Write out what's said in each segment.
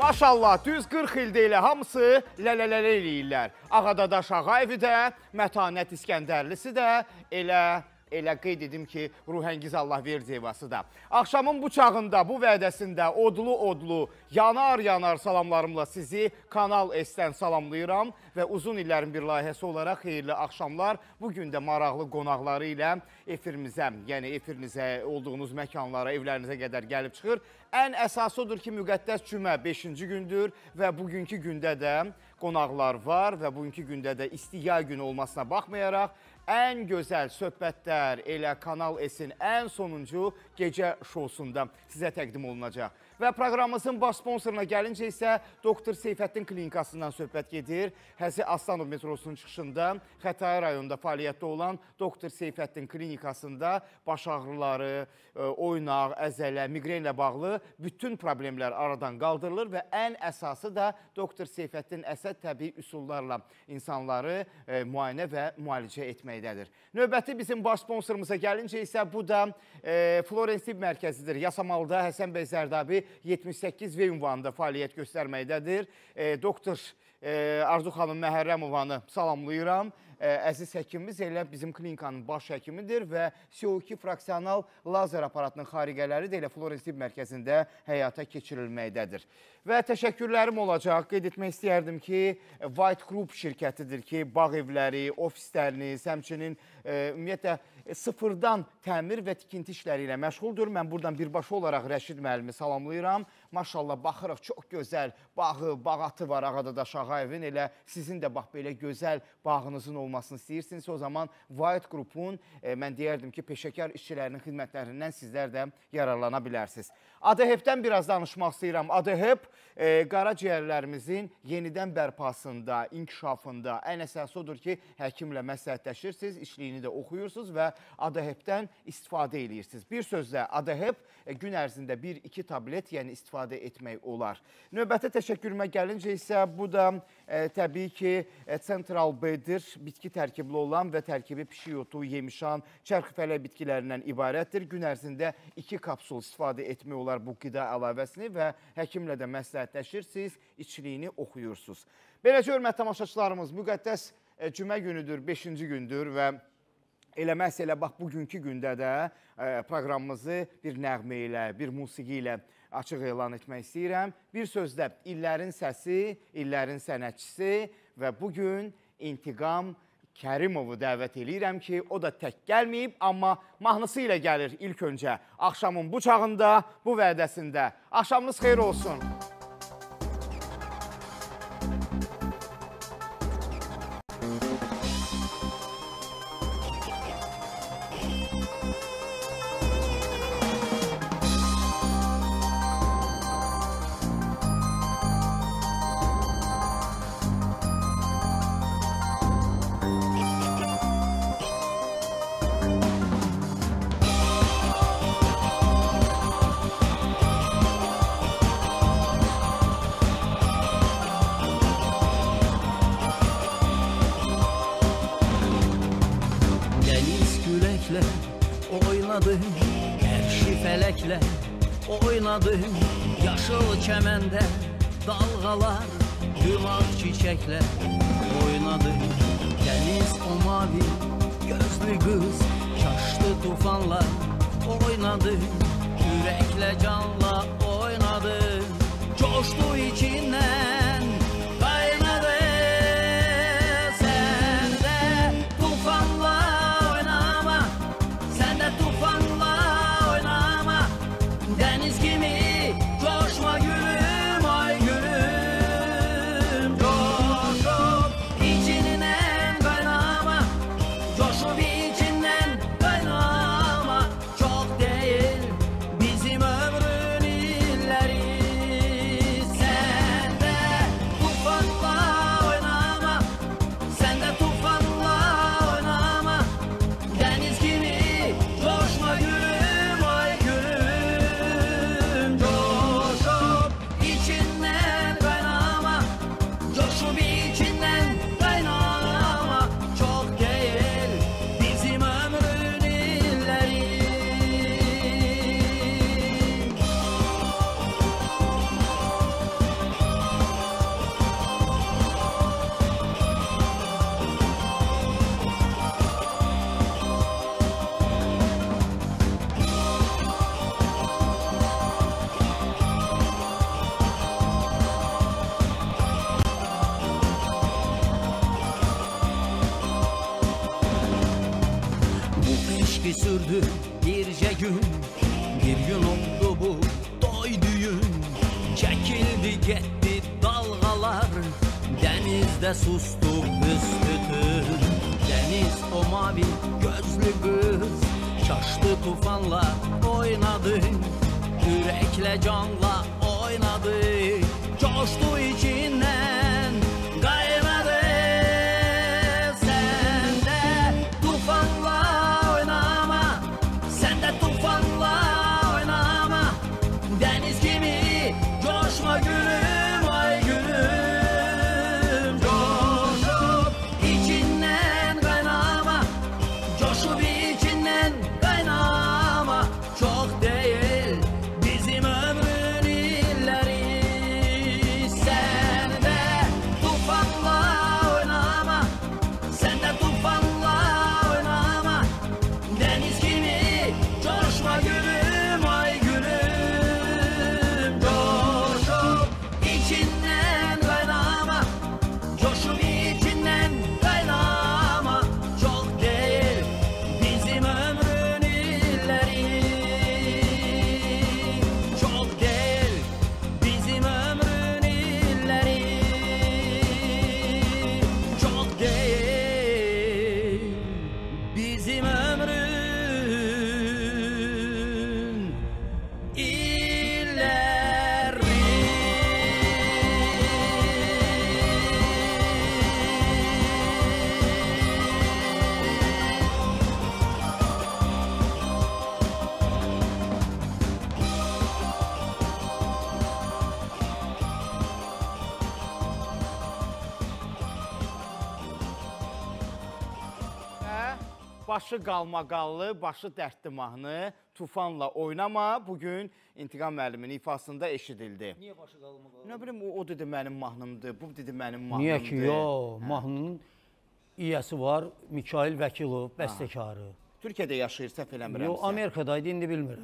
Maşallah, düz 40 ildə elə hamısı lələlələ eləyirlər. Ağadadaş Ağayevi də, Mətanət İskəndərlisi də, elə qeyd edim ki, Ruhəngiz Allahverdiyevası da. Axşamın bu çağında, bu vədəsində odlu, yanar salamlarımla sizi Kanal S-dən salamlayıram və uzun illərin bir layihəsi olaraq xeyirli axşamlar. Bugün də maraqlı qonaqları ilə efirimizə, yəni efirinizə, olduğunuz məkanlara, evlərinizə qədər gəlib çıxır. Ən əsası odur ki, müqəddəs cümə 5-ci gündür və bugünkü gündə də qonaqlar var və bugünkü gündə də isti yay günü olmasına baxmayaraq, ən gözəl söhbətlər elə Kanal S-in ən sonuncu gecə şousunda sizə təqdim olunacaq. Və proqramımızın baş sponsoruna gəlincə isə Doktor Seyfəddin klinikasından söhbət gedir. Həzi Aslanov metrosunun çıxışında Xətai rayonunda fəaliyyətdə olan Doktor Seyfəddin klinikasında baş ağrıları, oynaq, əzələ, miqrenlə bağlı bütün problemlər aradan qaldırılır və ən əsası da Doktor Seyfəddin Əsəd təbii üsullarla insanları müayinə və müalicə etməkdədir. Növbəti bizim baş sponsorumuza gəlincə isə bu da Florence Tibb Mərkəzidir. Yasamalda Həsən bəy Zərdabi 78V ünvanında fəaliyyət göstərməkdədir. Doktor Arzu xanım Məhərrəmovanı salamlayıram. Əziz həkimimiz elə bizim klinikanın baş həkimidir və CO2 fraksional lazer aparatının xariqələri də elə Florence Tibb Mərkəzində həyata keçirilməkdədir. Və təşəkkürlərim olacaq. Qeyd etmək istəyərdim ki, White Group şirkətidir ki, bağ evləri, ofisləriniz, həmçinin ümumiyyətlə sıfırdan təmir və tikinti işləri ilə məşğuldur. Mən buradan birbaşa olaraq Rəşid müəllimi salamlayıram. Maşallah, baxırıq, çox gözəl bağı, bağatı var Ağadadaş Ağayevin. Elə sizin də bax belə gözəl bağınızın olmasını istəyirsinizsə, o zaman White Group'un mən deyərdim ki, peşəkar işçilərinin xidmətlərindən sizlər də yararlana bilərsiniz. ADHEP-dən biraz danışmaq istəyirəm. ADHEP qaraciyərlərimizin yenidən bərpasında, inkişafında ən əsası odur ki, həkimlə məsləhətləşirsiniz, işliyini də oxuyursunuz və ADHEP-dən istifadə edirsiniz. Bir sözlə, ADHEP gün ərzində 1-2 tablet, yəni istifadə etmək olar. Növbəti təşəkkürümə gəlincə isə bu da təbii ki, Central B-dir, bitki tərkibli olan və tərkibi pişik otu, yemişan, çərxifələk bitkilərindən ibarətdir. Gün ərzində 2 kapsul istifadə etmək olar bu qida əlavəsini və həkimlə də məsləhətləşirsiniz, içliyini oxuyursunuz. Beləcə, hörmətli tamaşaçılarımız, müqəddəs cümə günüdür, 5-ci gündür və elə məhz elə bax, bugünkü gündə də proqramımızı bir nəğmə ilə, bir musiqi ilə açıq elan etmək istəyirəm. Bir sözlə, illərin səsi, illərin sənətçisi və bugün İntiqam Kərimovu dəvət edirəm ki, o da tək gəlməyib, amma mahnısı ilə gəlir ilk öncə. Axşamın bu çağında, bu vədəsində. Axşamınız xeyir olsun. Oynadım yaşıl kəməndə, dalğalar, yulaq çiçəklər. Oynadım dəniz o mavi, gözlü qız, kaşlı tufanlar. Oynadım ürəklə canla, oynadım coşdu içindən, qaynadı səndə tufanla oynama, səndə tufanla oynama. Dəniz kimi coşma gülüm, ay gülüm. Coşup içindən qaynama, coşup içindən qaynama. Çox deyil bizim ömrün illəri, sən İşqi sürdü bircə gün, bir gün oldu bu doy düyün. Çəkildi getdi dalğalar, dənizdə sustu büsbütün. Dəniz o mavi gözlü qız, çaşdı tufanla oynadı, ürəklə canla oynadı, coşdu içindən qaynadı. Sən də tufanla oynama, sən də tufanla oynama, dəniz kimi coşma gülüm, ay gülüm. Coşup içindən qaynama, coşup içindən qaynama, çox deyil bizim ömrün illəri. Sən də tufanla oynama, sən də tufanla oynama, dəniz kimi coşma gülüm, ay gülüm. Coşup içindən qaynama, coşup içindən qaynama, çox deyil bizim ömrün illəri. Çox deyil bizim ömrün illəri. Çox deyil bizim ömrün Başı qalmaqallı, başı dərdli mahnı Tufanla oynama bugün İntiqam müəlliminin ifasında eşidildi. Niyə başı qalmaqallı? Nə bilim, o dedi mənim mahnımdır, bu dedi mənim mahnımdır. Niyə ki, yox, mahnının iyəsi var, Mikail Vəkilov, bəstəkarı. Türkiyədə yaşayır, səhv eləmirəmsə. Yox, Amerikadaydı, indi bilmirəm.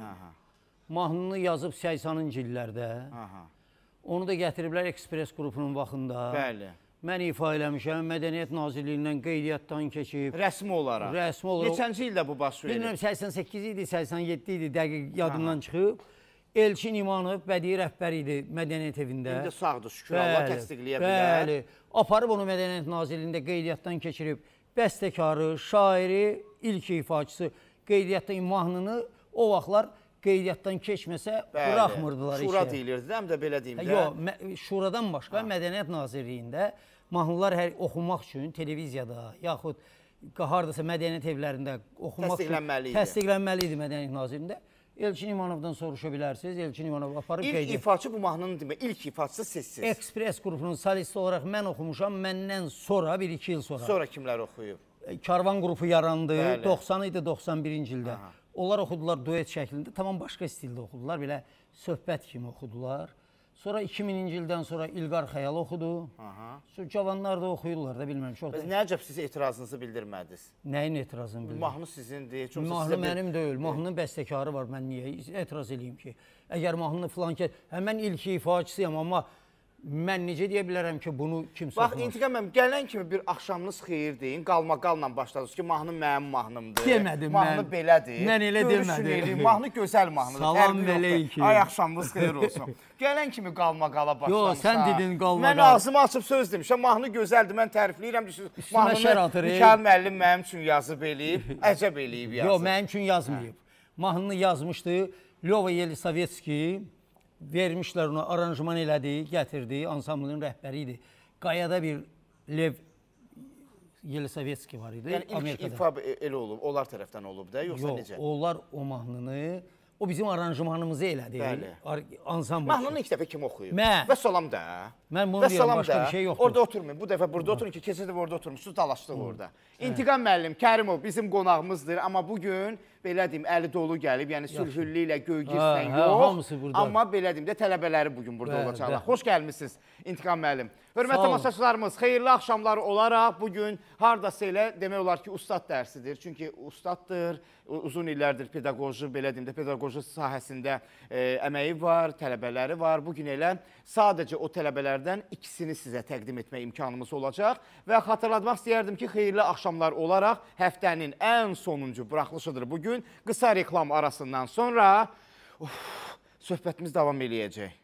Mahnını yazıb 80-cı illərdə. Onu da gətiriblər Ekspres qrupunun vaxtında. Bəli. Mən ifa eləmişəm, Mədəniyyət Nazirliyindən qeydiyyatdan keçib. Rəsmi olaraq. Rəsmi olaraq. Neçənci ildə bu baş verir? Bilmirəm, 88 idi, 87 idi, dəqiq yadımdan çıxıb. Elçin İmanov bədii rəhbər idi Mədəniyyət evində. İndi sağdır, şükür Allah təsdiqləyə bilər. Bəli, aparıb onu Mədəniyyət Nazirliyində qeydiyyatdan keçirib. Bəstəkarı, şairi, ilk ifaçısı qeydiyyatdan mahnını o vaxtlar qeydiyyatdan keçməsə buraxmırdılar işə. Şura deyilirdi, həm də belə deyim də. Yox, Şuradan başqa Mədəniyyət Nazirliyində mahnılar oxumaq üçün televiziyada, yaxud hardasa mədəniyyət evlərində oxumaq üçün təsdiqlənməli idi Mədəniyyət Nazirliyində. Elçin İmanovdan soruşa bilərsiniz. Elçin İmanov aparıb qeydiyyat. İlk ifaçı bu mahnının demək, ilk ifaçısı sizsiz. Ekspres qrupunun solisti olaraq mən oxumuşam, məndən sonra, 1-2 il sonra. Sonra kimlər oxuyub? Karvan qrupu yarandı, 90 idi, 91-ci ildə. Onlar oxudular duet şəklində, tamam başqa stildə oxudular, belə söhbət kimi oxudular. Sonra 2000-ci ildən sonra İlqar Xəyal oxudu. Cavanlar da oxuyurlar da, bilməm çox da. Nə əcəb siz etirazınızı bildirmədiniz? Nəyin etirazını bildirmədiniz? Mahnı sizindir. Mahnı mənim deyil, mahnının bəstəkarı var, mən niyə etiraz edeyim ki? Əgər mahnını filan ki, mən ilk ifaçısıyam, amma mən necə deyə bilərəm ki, bunu kimsə oxumaz? Bax, İntiqam müəllim, gələn kimi bir axşamınız xeyir deyin, qalmaqalla başladınız ki, mahnı mənim mahnımdır. Demədim mən. Mahnı belədir. Mən elə demədim. Mahnı gözəl mahnıdır. Salam məleyki. Ay, axşamınız xeyir olsun. Gələn kimi qalmaqala başlamışsa. Yox, sən dedin qalmaqala. Mən ağzımı açıb söz demişəm, mahnı gözəldir, mən tərifləyirəm. Mahnını Mikail müəllim mənim üçün yazıb eləyib, əcəb eləyib yazıb. Yox, mənim üçün yazmayıb. Mahnını yazmışdı Lyova Yelisovetski. Vermişlər ona, aranjman elədi, gətirdi, ansamblın rəhbəri idi. Qayada bir Lev Yelisovetski var idi. Yəni ilk ifa elə olub, onlar tərəfdən olub da, yoxsa necə? Yox, onlar o mahnını, o bizim aranjmanımızı elədi. Ansambl. Mahnını ilk dəfə kim oxuyub? Mən. Və salam da. Mən bunu deyirəm, başqa bir şey yoxdur. Orada oturmayın, bu dəfə burada oturun ki, keçən dəfə orada oturmuşsunuz, dalaşdıq orada. İntiqam müəllim Kərimov bizim qonağımızdır, amma bugün belə deyim, əli dolu gəlib, yəni sülhüllü ilə Göygirsən hamısı yox. burada. Amma belə deyim də, tələbələri bugün burada olacaqlar. Xoş gəlmişsiniz İntiqam müəllim. Hörmətli tamaşaçılarımız, xeyirli axşamlar olaraq bugün hardasa elə demək olar ki, ustad dərsidir. Çünki ustaddır, uzun illərdir pedaqoji, belə deyim də, pedaqoji sahəsində əməyi var, tələbələri var. Bugün elə sadəcə o tələbələrdən ikisini sizə təqdim etmək imkanımız olacaq. Və xatırlatmaq istəyərdim ki, xeyirli axşamlar olaraq həftənin ən sonuncu buraxılışıdır bugün. Qısa reklam arasından sonra söhbətimiz davam eləyəcək.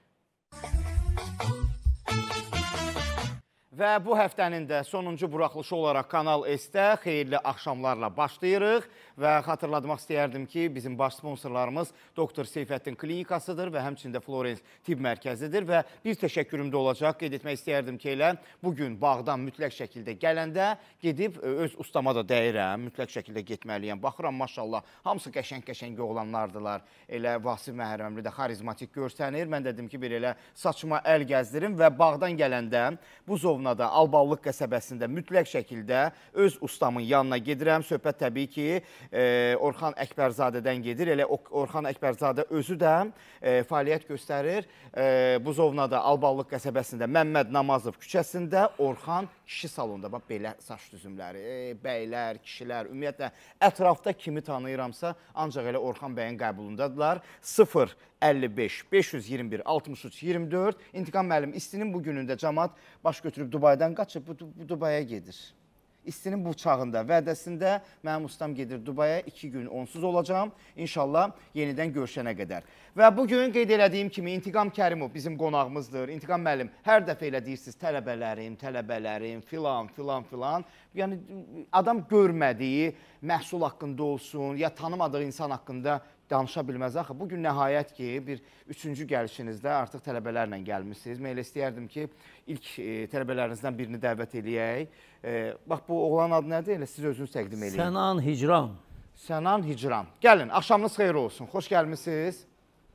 Və bu həftənin də sonuncu buraxılışı olaraq Kanal S-də xeyirli axşamlarla başlayırıq. Və xatırlatmaq istəyərdim ki, bizim baş sponsorlarımız Doktor Seyfəddin Klinikasıdır və həmçində Florence Tibb Mərkəzidir. Və bir təşəkkürüm də olacaq, qeyd etmək istəyərdim ki, elə bugün bağdan mütləq şəkildə gələndə gedib öz ustama da dəyirəm, mütləq şəkildə getməliyəm. Baxıram, maşallah, hamısı qəşəng-qəşəng oğlanlardılar. Elə Vasif Məhrəmli də xarizmatik görsənir. Mən dedim ki, bir elə saçıma əl gəzdirim və bağdan gələndə bu zovnada, Alballıq qəsəbəsində mütləq şəkildə öz ustamın yanına gedirəm. Söhbət təbii ki, Orxan Əkbərzadədən gedir. Elə Orxan Əkbərzadə özü də fəaliyyət göstərir. Bu zovnada, Alballıq qəsəbəsində, Məmməd Namazov küçəsində Orxan kişi salonda. Bax, belə saç düzümləri, bəylər, kişilər, ümumiyyətlə, ətrafda kimi tanıyıramsa, ancaq elə Orxan bəyin qəbulundadırlar. 055 521 63 24. İntiqam müəllim, istinin bu günündə cəmaət baş götürüb Dubaydan qaçıb, bu Dubaya gedir. İstinin bu çağında, vədəsində mənim ustam gedir Dubaya, 2 gün onsuz olacam. İnşallah yenidən görüşənə qədər. Və bugün qeyd elədiyim kimi İntiqam Kərimov bizim qonağımızdır. İntiqam müəllim, hər dəfə elə deyirsiniz, tələbələrim, filan. Yəni, adam görmədiyi məhsul haqqında olsun, ya tanımadığı insan haqqında danışa bilməz. Axı, bugün nəhayət ki, bir 3-cü gəlişinizdə artıq tələbələrlə gəlmişsiniz. Mən elə istəyərdim ki, ilk tələbələrinizdən birini dəvət eləyək. Bax, bu oğlan adı nədir? Elə siz özünüz təqdim eləyin. Sənan Hicran. Sənan Hicran. Gəlin, axşamınız xeyir olsun. Xoş gəlmişsiniz.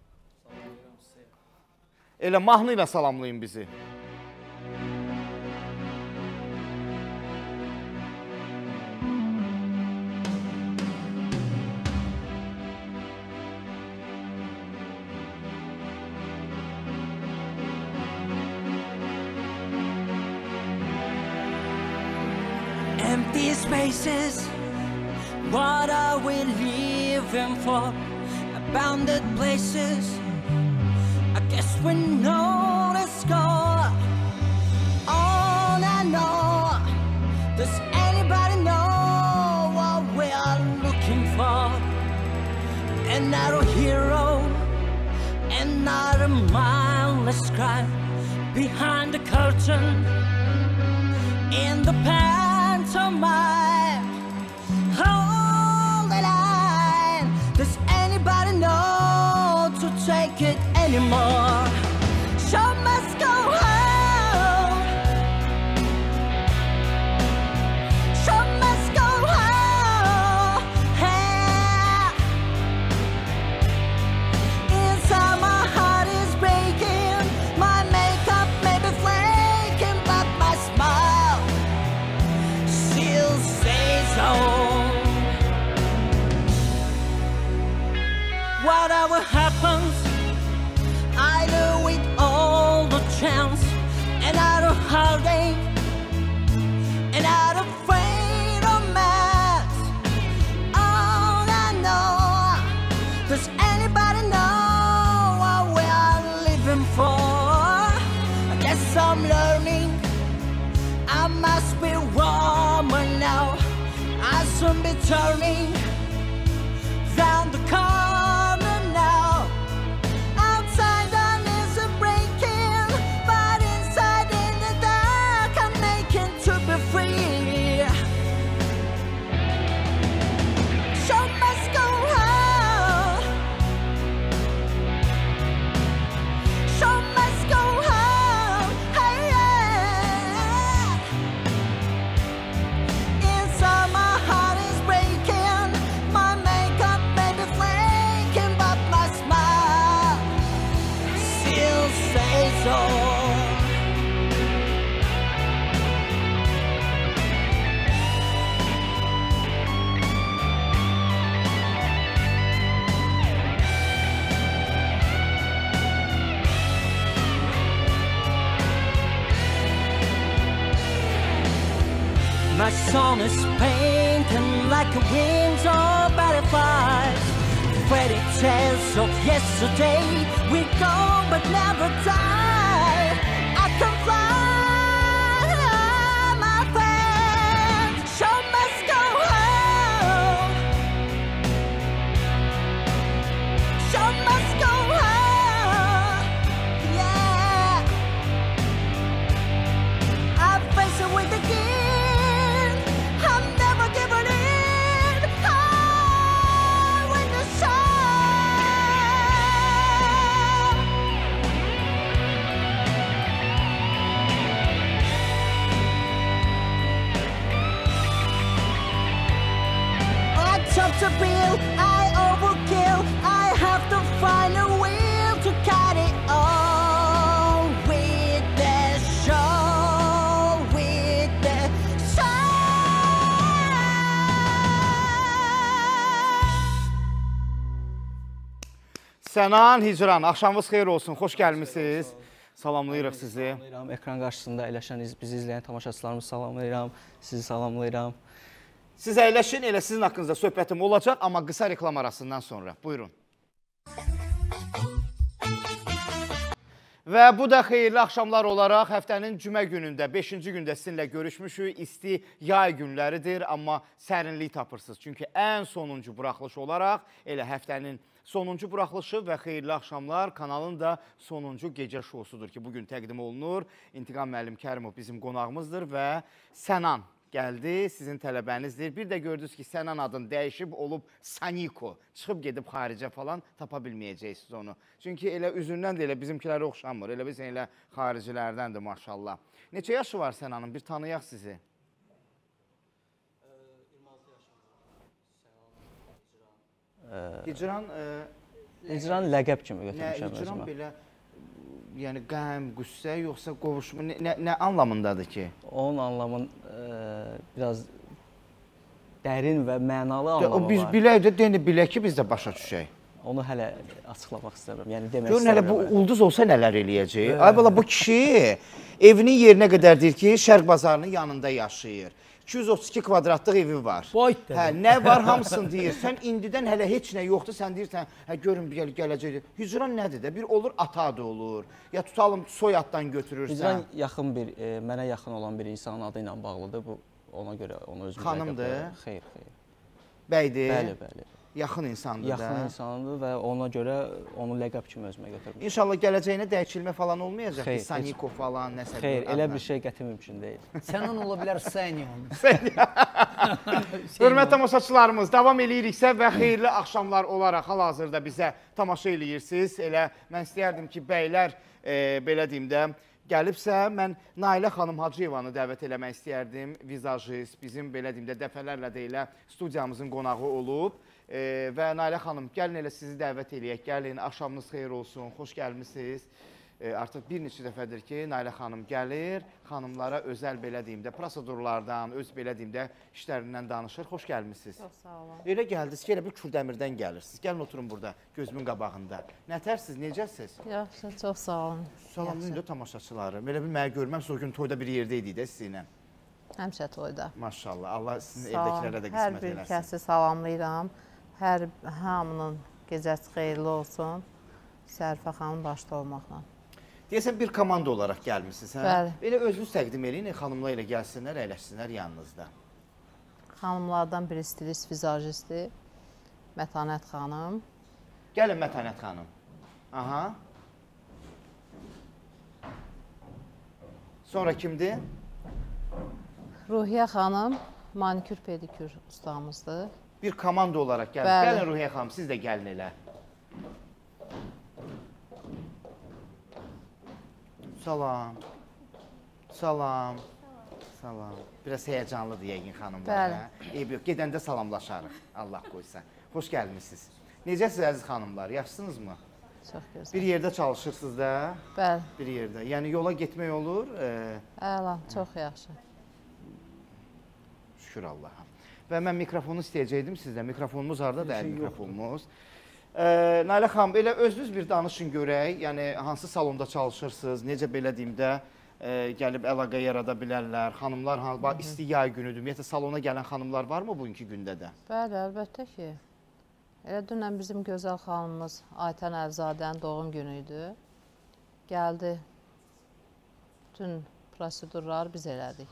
Elə mahnı ilə salamlayın bizi. Empty spaces, what are we living for? Abandoned places, I guess we know the score. All I know, does anybody know what we are looking for? Another hero, another mindless crime behind the curtain, in the pantomime. Hold the line. Does anybody know to take it anymore? Show must go home. Show must go home. Hey. Inside my heart is breaking. My makeup may be flaking, but my smile still stays home. Whatever happens, I do it all the chance. Another holiday, another afraid of mass. All I know, does anybody know what we are living for? I guess I'm learning, I must be warmer now. I soon be turning round the corner now. Outside the news are breaking, but inside in the dark I'm making to be free. Show must go on. Show must go on. Hey, yeah. Inside my heart is breaking. My sun is painting like a wings of butterflies. Fairy tales of yesterday, we go but never die. I can fly, my friend. Show must go home. Show must go home. Yeah. I face it with the king. I'm never giving in. High with the sun. I top the bill, I overkill. I have to find a will to cut it all with the show, with the sun. Sənan, Hicran, axşamınız xeyir olsun, xoş gəlmisiniz. Salamlayırıq sizi. Salamlayıram, ekran qarşısında əyləşən, bizi izləyən tamaşaçılarımızı salamlayıram, sizi salamlayıram. Siz əyləşin, elə sizin haqqınızda söhbətim olacaq, amma qısa reklam arasından sonra. Buyurun. Və bu da xeyirli axşamlar olaraq həftənin cümə günündə, 5-ci gündə sizinlə görüşmüşük. İsti yay günləridir, amma sərinlik tapırsınız. Çünki ən sonuncu buraxılış olaraq elə həftənin sonuncu buraxılışı və xeyirli axşamlar kanalın da sonuncu gecə şousudur ki, bugün təqdim olunur. İntiqam müəllim Kərimov bizim qonağımızdır və Sənan gəldi, sizin tələbənizdir. Bir də gördünüz ki, Sənan adın dəyişib olub Saniko. Çıxıb gedib xaricə falan tapa bilməyəcəksiniz onu. Çünki elə üzündən də elə bizimkilərə oxşanmır. Elə biz elə xaricilərdəndir maşallah. Neçə yaşı var Sənanın? Bir tanıyaq sizi. 26 yaşım. Hicran... Hicran ləqəb kimi götürmüşəm özümə. Hicran belə, yəni qəm, qüssə, yoxsa qovuşma, nə anlamındadır ki? Onun anlamın biraz dərin və mənalı anlamı var. Biz bilək də, deyəni bilək ki, biz də başa düşək. Onu hələ açıqlamaq istəmirəm, yəni demək istəmirəm. Görün, hələ bu ulduz olsa nələr eləyəcək? Ay bala, bu kişi evinin yerinə qədər deyir ki, Şərq bazarının yanında yaşayır. 232 kvadratlıq evi var. Hə, nə var hamısını deyir. Sən indidən hələ heç nə yoxdur, sən deyirsən, hə, görün gələcək. Hicran nədir də? Bir olur ata adı olur, ya tutalım soyaddan götürürsən. Hicran yaxın bir, mənə yaxın olan bir insanın adı ilə bağlıdır. Bu ona görə onu özümüzə xanımdır? Xeyr, xeyr. Bəydir? Bəli, bəli. Yaxın insandır da. Yaxın insandır və ona görə onu ləqəb kimi özümə götürmüşəm. İnşallah gələcəyinə dəyişilmə falan olmayacaq ki, Xeyr, Saniko falan, nəsə. Xeyr, elə bir şey qəti mümkün deyil. Sənin ola bilər Sənyon. Hörmətli tamaşaçılarımız, davam eləyiriksə və xeyirli axşamlar olaraq hal-hazırda bizə tamaşa eləyirsiniz. Elə mən istəyərdim ki, bəylər, belə deyim də, gəlibsə, mən Nailə xanım Hacıyevanı dəvət eləmək istəyərdim. Vizajist, bizim belə deyim də, dəfələrlə də elə studiyamızın qonağı olub. Və Nailə xanım, gəlin elə sizi dəvət eləyək, gəlin, axşamınız xeyir olsun, xoş gəlmişsiniz. Artıq bir neçə dəfədir ki, Nailə xanım gəlir, xanımlara özəl belə deyim də, prosedurlardan, öz belə deyim də, işlərindən danışır. Xoş gəlmişsiniz. Çox sağ olun. Elə gəldiniz ki, elə bir Kürdəmirdən gəlirsiniz. Gəlin oturun burada, gözümün qabağında. Nətərsiniz, necəsiniz? Yaxşı, çox sağ olun. Salamlayın da tamaşaçıları. Elə bir mənə görməm, siz o gün toyda bir yerdə idik də sizinlə. Həmişə toyda. Maşallah, Allah sizin evdəkilərə də qismət Hər bir eləsin. kəsi salamlayıram. Hər hamının gecəsi xeyirli olsun. Sərifə xanım başda olmaqla. Deyəsən bir komanda olaraq gəlmişsiniz, hə? Bəli. Elə özünüz təqdim eləyin, xanımlar ilə gəlsinlər, əyləşsinlər yanınızda. Xanımlardan biri stilist, vizajistdir. Mətanət xanım. Gəlin Mətanət xanım. Aha. Sonra kimdir? Ruhiyyə xanım, manikür, pedikür ustamızdır. Bir komanda olaraq gəlin. Bəli. Gəlin Ruhiyyə xanım, siz də gəlin elə. Salam. Salam. Salam. Biraz həyəcanlıdır yəqin xanımlar. Bəli. Hə? Eyb yox, gedəndə salamlaşarıq. Allah qoysa. Xoş gəlmişsiniz. Necəsiniz əziz xanımlar? Yaxşısınızmı? Çox gözəl. Bir yerdə çalışırsınız da. Bəli. Bir yerdə. Yəni yola getmək olur. Əla, çox yaxşı. Şükür Allaha. Və mən mikrofonu istəyəcəkdim sizdən. Mikrofonumuz hardadır? Əl mikrofonumuz. Nailə xanım, elə özünüz bir danışın görək. Yəni hansı salonda çalışırsınız? Necə belə deyim də, gəlib əlaqə yarada bilərlər. Xanımlar, isti yay günüdür. Ümumiyyətlə, salona gələn xanımlar varmı bugünkü gündə də? Bəli, əlbəttə ki. Elə dünən bizim gözəl xanımımız Aytən Əlzadənin doğum günü idi. Gəldi, bütün prosedurları biz elədik.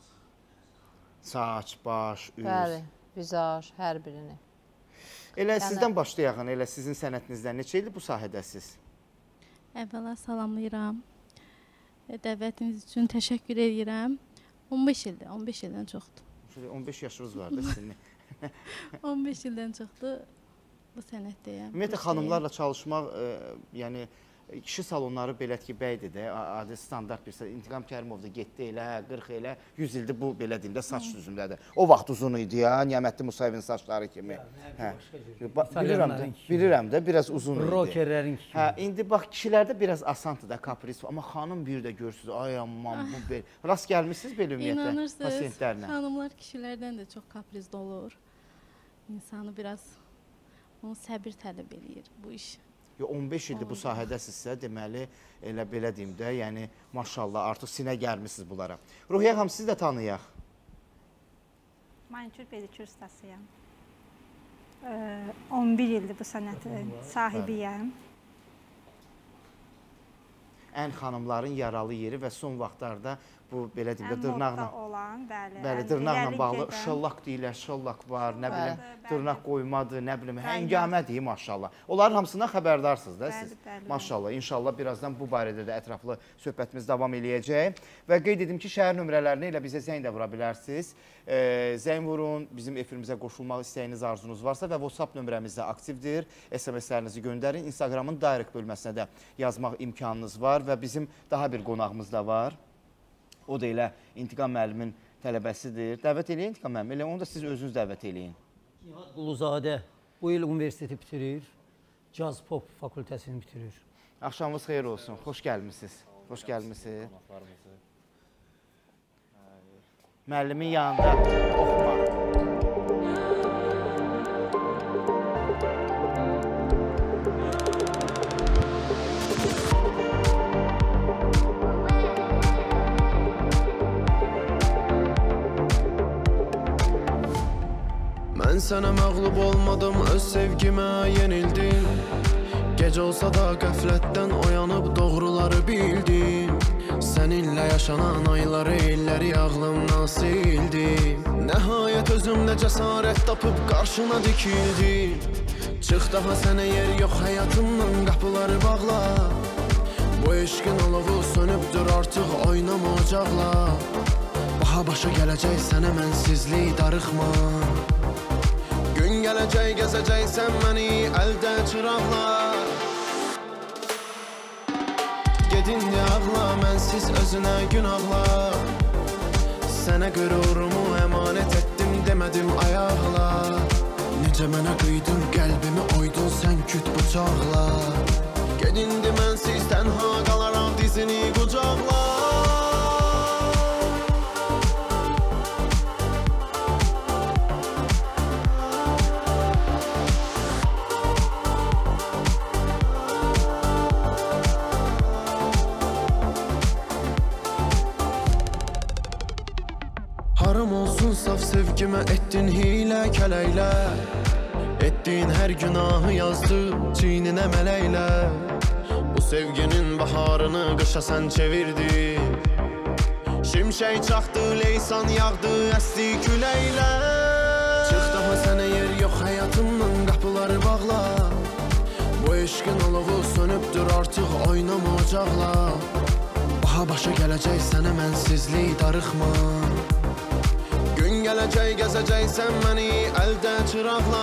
Saç, baş, üz. Bəli, vizaj, hər birini. Elə sizdən başlayaq, elə sizin sənətinizdən neçə ildir bu sahədəsiz? Əvvəla salamlayıram. Dəvətiniz üçün təşəkkür edirəm. 15 ildir, 15 ildən çoxdur. 15 yaşınız var da sizin. 15 ildən çoxdur bu sənətdəyəm. Ümumiyyətlə, xanımlarla çalışmaq, yəni, kişi salonları belə ki, bəydir də, adi standart bir İntiqam Kərimov da getdi elə, 40 elə, 100 ildir bu, belə deyim də, saç düzümdədir. O vaxt uzun idi ya, Niyaməddin Musayevin saçları kimi. Bilirəm də, biraz uzun idi. Rokerlərin kimi. İndi bax, kişilərdə biraz asandır da, kapris, amma xanım bir də görürsünüz, ay aman, bu belə. Rast gəlmişsiniz belə ümumiyyətlə pasientlərlə? İnanırsınız, xanımlar kişilərdən də çox kaprizli olur. İnsanı biraz, onu səbir tələb eləyir bu iş. 15 ildir bu sahədəsizsə, deməli, elə belə deyim də, yəni, maşallah, artıq sinə gəlmişsiniz bunlara. Ruhiyyə xanım, siz də tanıyaq. Manikür, pedikür ustasıyam. 11 ildir bu sənətin sahibiyəm. Ən xanımların yaralı yeri və son vaxtlarda bu, belə deyim də, dırnaqla olan, bəli, dırnaqla bağlı şıllaq deyilər, şıllaq var, nə bilim, dırnaq qoymadır, nə bilim, həngamə deyim, maşallah. Onların hamısından xəbərdarsınız da siz. Maşallah, inşallah birazdan bu barədə də ətraflı söhbətimiz davam eləyəcək. Və qeyd edim ki, şəhər nömrələrini elə bizə zəng də vura bilərsiniz. Zəng vurun, bizim efirimizə qoşulmaq istəyiniz, arzunuz varsa və WhatsApp nömrəmiz də aktivdir. SMS-lərinizi göndərin. Instagramın direct bölməsinə də yazmaq imkanınız var və bizim daha bir qonağımız da var. O da elə İntiqam müəllimin tələbəsidir. Dəvət eləyin İntiqam müəllim, elə onu da siz özünüz dəvət eləyin. Nihat Quluzadə bu il universiteti bitirir, Caz Pop fakültəsini bitirir. Axşamınız xeyir olsun, xoş gəlmişsiniz. Xoş gəlmişsiniz. Müəllimin yanında oxumaq. Mən sənə məğlub olmadım, öz sevgimə yenildim. Gecə olsa da qəflətdən oyanıb doğruları bildim. Səninlə yaşanan ayları, illəri ağlımdan sildim. Nəhayət özümlə cəsarət tapıb qarşına dikildim. Çıx daha sənə yer yox, həyatımdan qapıları bağla. Bu eşqin alovu sönübdür artıq, oynama ocaqla. Baha başa gələcək sənə mənsizlik darıxma. Gün gələcək, gəzəcəksən məni əldə çıraqla. Gedinlə ağla, mənsiz özünə günahla. Sənə qürurumu əmanət etdim, demədim ayaqla. Necə mənə qıydın, qəlbimi oydun, sən küt bıçaqla. Gedindi mənsiz tənha qalaraq, dizini qucaqla. Haram olsun saf sevgimə etdin hilə kələklə. Etdiyin hər günahı yazdı çiyninə mələklə. Bu sevginin baharını qışa sən çevirdin. Şimşək çaxdı, leysan yağdı, əsdi küləklə. Çıx daha sənə yer yox, həyatımdan qapıları bağla. Bu eşqin alovu sönübdür artıq, oynama ocaqla. Baha başa gələcək sənə mənsizlik darıxma. Gün gələcək, gəzəcəksən məni əldə çıraqla.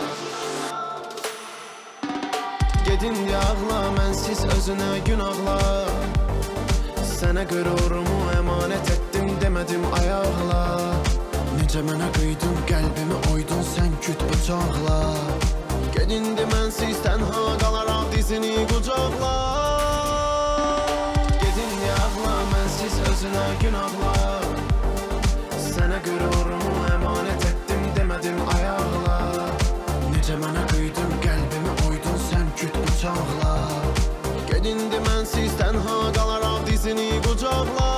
Gedinlə ağla, mənsiz özünə günahla. Sənə qürurumu əmanət etdim, demədim ayaqla. Necə mənə qıydın, qəlbimi oydun, sən küt bıçaqla. Gedindi mənsiz tənha qalaraq, dizini qucaqla. Gedinlə ağla, mənsiz özünə günahla. Sənə qürurumu əmanət etdim, demədim ayaqla. Necə mənə qıydın, qəlbimi oydun, sən küt bıçaqla. Gedindi mənsiz tənha qalaraq, dizini qucaqla.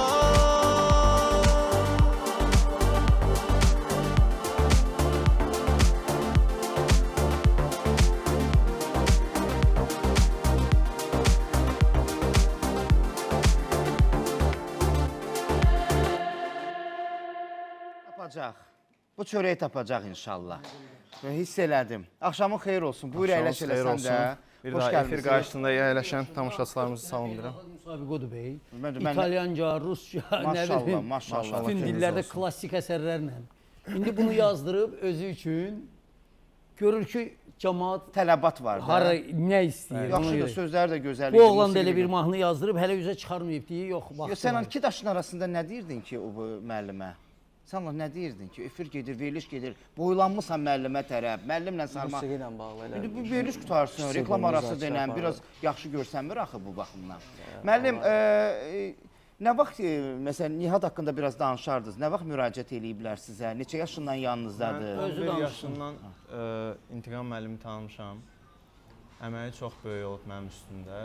tapacaq. Bu çörəyi tapacaq inşallah. Hiss elədim. Axşamın xeyir olsun. Buyur əyləş eləsən də. Bir daha efir qarşısında əyləşən tamaşaçılarımızı salamlayıram. Müsabiqodur bəy. Mən- İtalyanca, Rusca, nə Maşallah, bilim. maşallah. Bütün dillərdə klassik əsərlərlə. İndi bunu yazdırıb özü üçün görür ki, cəmaat Tələbat var da. hara nə istəyir. ona Yaxşıdır, görə. sözləri də gözəl. Bu oğlan da elə bir mahnı yazdırıb, hələ üzə çıxarmayıb deyə, yox, Yo, vaxtı sən var. iki daşın arasında nə deyirdin ki o bu müəllimə? Sən Allah nə deyirdin ki? Efir gedir, veriliş gedir. Boylanmısan müəllimə tərəf. Müəllimlə sarma. Musiqi ilə bağlı elə. İndi bu veriliş qutarsın, reklam arası denən, biraz yaxşı görsənmir axı bu baxımdan. Müəllim, nə vaxt məsələn Nihat haqqında biraz danışardınız? Nə vaxt müraciət eləyiblər sizə? Neçə yaşından yanınızdadır? Mən 11 yaşından İntiqam müəllimi tanımışam. Əməyi çox böyük olub mənim üstümdə.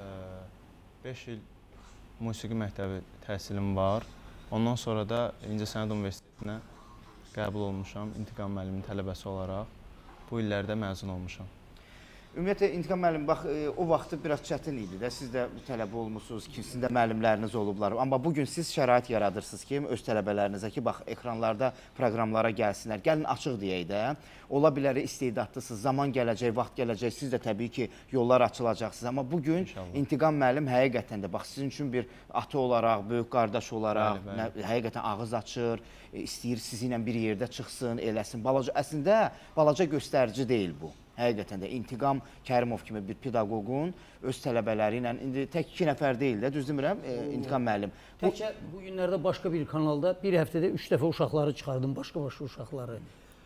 5 il musiqi məktəbi təhsilim var. Ondan sonra da İncəsənət Universitetinə qəbul olmuşam İntiqam müəllimi tələbəsi olaraq. Bu illərdə məzun olmuşam. Ümumiyyətlə İntiqam müəllim, bax o vaxtı biraz çətin idi də. Siz də tələbə olmusunuz, ikisində müəllimləriniz olublar. Amma bugün siz şərait yaradırsınız ki, öz tələbələrinizə ki, bax ekranlarda proqramlara gəlsinlər. Gəlin açıq deyək də. Ola bilər istedadlısınız, zaman gələcək, vaxt gələcək. Siz də təbii ki, yollar açılacaqsınız. Amma bugün İntiqam müəllim həqiqətən də bax sizin üçün bir ata olaraq, böyük qardaş olaraq həqiqətən ağız açır, istəyir sizinlə bir yerdə çıxsın, eləsin. Əslində balaca göstərici deyil bu. Həqiqətən də İntiqam Kərimov kimi bir pedaqoqun öz tələbələri ilə, indi tək 2 nəfər deyil də, düz demirəm, İntiqam müəllim. Təkcə bu günlərdə başqa bir kanalda bir həftədə 3 dəfə uşaqları çıxardım, başqa-başqa uşaqları.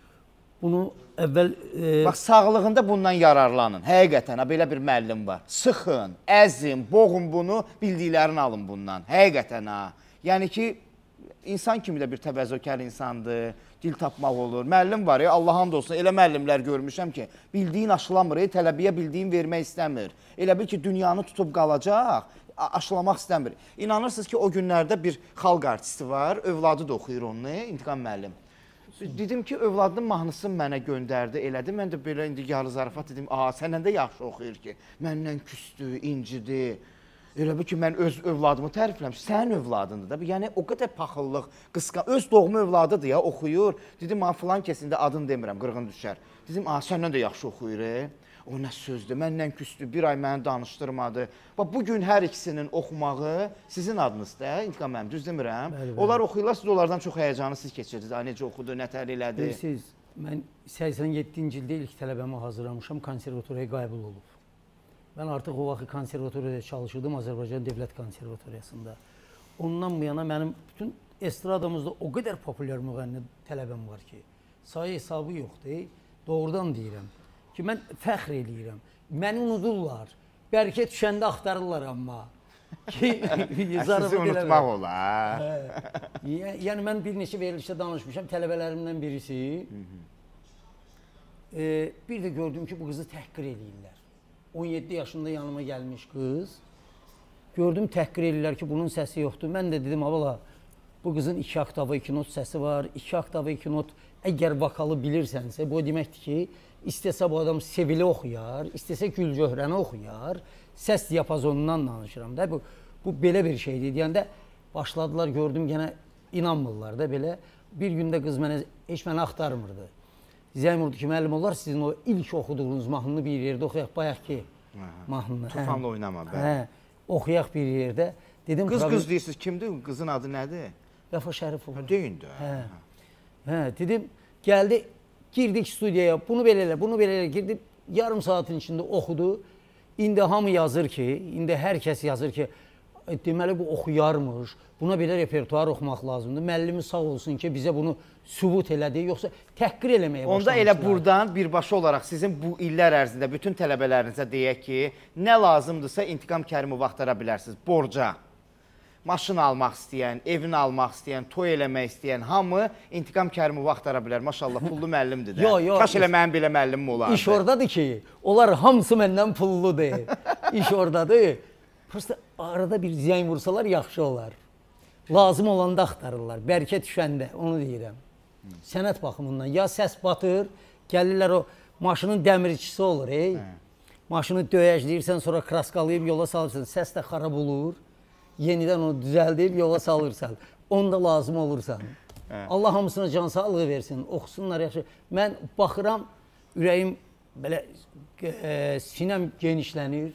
Bunu əvvəl... Bax, sağlığında bundan yararlanın. Həqiqətən, belə bir müəllim var. Sıxın, əzin, boğun bunu, bildiklərini alın bundan. Həqiqətən, ha. Yəni ki, insan kimi də bir təvəzzökar insandır, dil tapmaq olur. Müəllim var ya, Allah hamd olsun, elə müəllimlər görmüşəm ki, bildiyin aşılamır, tələbəyə bildiyin vermək istəmir. Elə bil ki, dünyanı tutub qalacaq, aşılamaq istəmir. İnanırsınız ki, o günlərdə bir xalq artisti var, övladı da oxuyur onu, İntiqam müəllim. Dedim ki, övladının mahnısını mənə göndərdi, elədi. Mən də belə indi yarı zarafat dedim, səndən də yaxşı oxuyur ki, məndən küstü, incidi. Elə bir ki, mən öz övladımı tərifləmişim, sənin övladındır da. Yəni, o qədər paxıllıq, qısqan, öz doğma övladıdır ya, oxuyur. Dedim, filan kesində adını demirəm, qırğın düşər. Dedim, səndən də yaxşı oxuyur, O nə sözdür, məndən küstü, bir ay məni danışdırmadı. Bax, bugün hər ikisinin oxumağı sizin adınızda, İntiqam müəllim, düz demirəm. Onlar oxuyurlar, siz onlardan çox həyecanı siz keçirdiniz. Necə oxudu, nətər elədi. Bilirsiniz, mən 87-ci ildə ilk tələbəmi hazırlamışam, konservatoriyaya qəbul olub. Mən artıq o vaxt konservatoriyada çalışırdım, Azərbaycan Dövlət Konservatoriyasında. Ondan bu yana mənim bütün estradamızda o qədər populyar müğənni tələbəm var ki, sayı hesabı yoxdur, doğrudan deyirəm ki, mən fəxr eləyirəm. Məni unudurlar, bərkə düşəndə axtarırlar amma. Sizi unutmaq olar. Yəni, mən bir neçə verilişdə danışmışam, tələbələrimdən birisi. Bir də gördüm ki, bu qızı təhqir eləyirlər. 17 yaşında yanıma gəlmiş qız. Gördüm, təhqir eləyirlər ki, bunun səsi yoxdur. Mən də dedim, abala, bu qızın 2 oktava 2 not səsi var. 2 oktava 2 not, əgər vokalı bilirsənsə, bu deməkdir ki, istəsə bu adam Sevili oxuyar, istəsə Gülcöhrəni oxuyar, səs diapazonundan danışıram da. Bu belə bir şeydir. Deyəndə başladılar, gördüm, yenə inanmırlar da belə. Bir gündə qız heç məni axtarmırdı. Zəng vurdu ki, müəllim olar, sizin o ilk oxuduğunuz mahnını bir yerdə oxuyaq, bayaq ki, mahnını. Tufanla oynama. Oxuyaq bir yerdə. Qız deyirsiniz, kimdir? Qızın adı nədir? Vəfa Şərifov. Deyin də. Dedim, gəldi, girdik studiyaya, bunu belə elə, bunu belə elə, girdik, yarım saatin içində oxudu. İndi hamı yazır ki, indi hər kəs yazır ki, deməli bu oxuyarmış, buna belə repertuar oxumaq lazımdır. Müəllimi sağ olsun ki, bizə bunu sübut elədi, yoxsa təhqir eləməyə başlamışlar. Onda elə buradan birbaşa olaraq sizin bu illər ərzində bütün tələbələrinizə deyək ki, nə lazımdırsa İntiqam Kərimov axtara bilərsiniz, borca. Maşın almaq istəyən, evini almaq istəyən, toy eləmək istəyən hamı İntiqam Kərimov axtara bilər. Maşallah, pullu müəllimdir də. Kaş elə mənim belə müəllimim olardı. İş oradadır ki, onlar hamısı məndən pulludur. İş oradadır. Prosta arada bir zəng vursalar yaxşı olar. Lazım olanda axtarırlar, bərkə düşəndə, onu deyirəm. Sənət baxımından, ya səs batır, gəlirlər o maşının dəmirçisi olur, maşını döyəcləyirsən, sonra kraskalayıb yola salırsan, səs də xarab olur. Yenidən onu düzəldib yola salırsan. Onda lazım olursan. Allah hamısına can sağlığı versin, oxusunlar yaxşı. Mən baxıram, ürəyim belə sinəm genişlənir,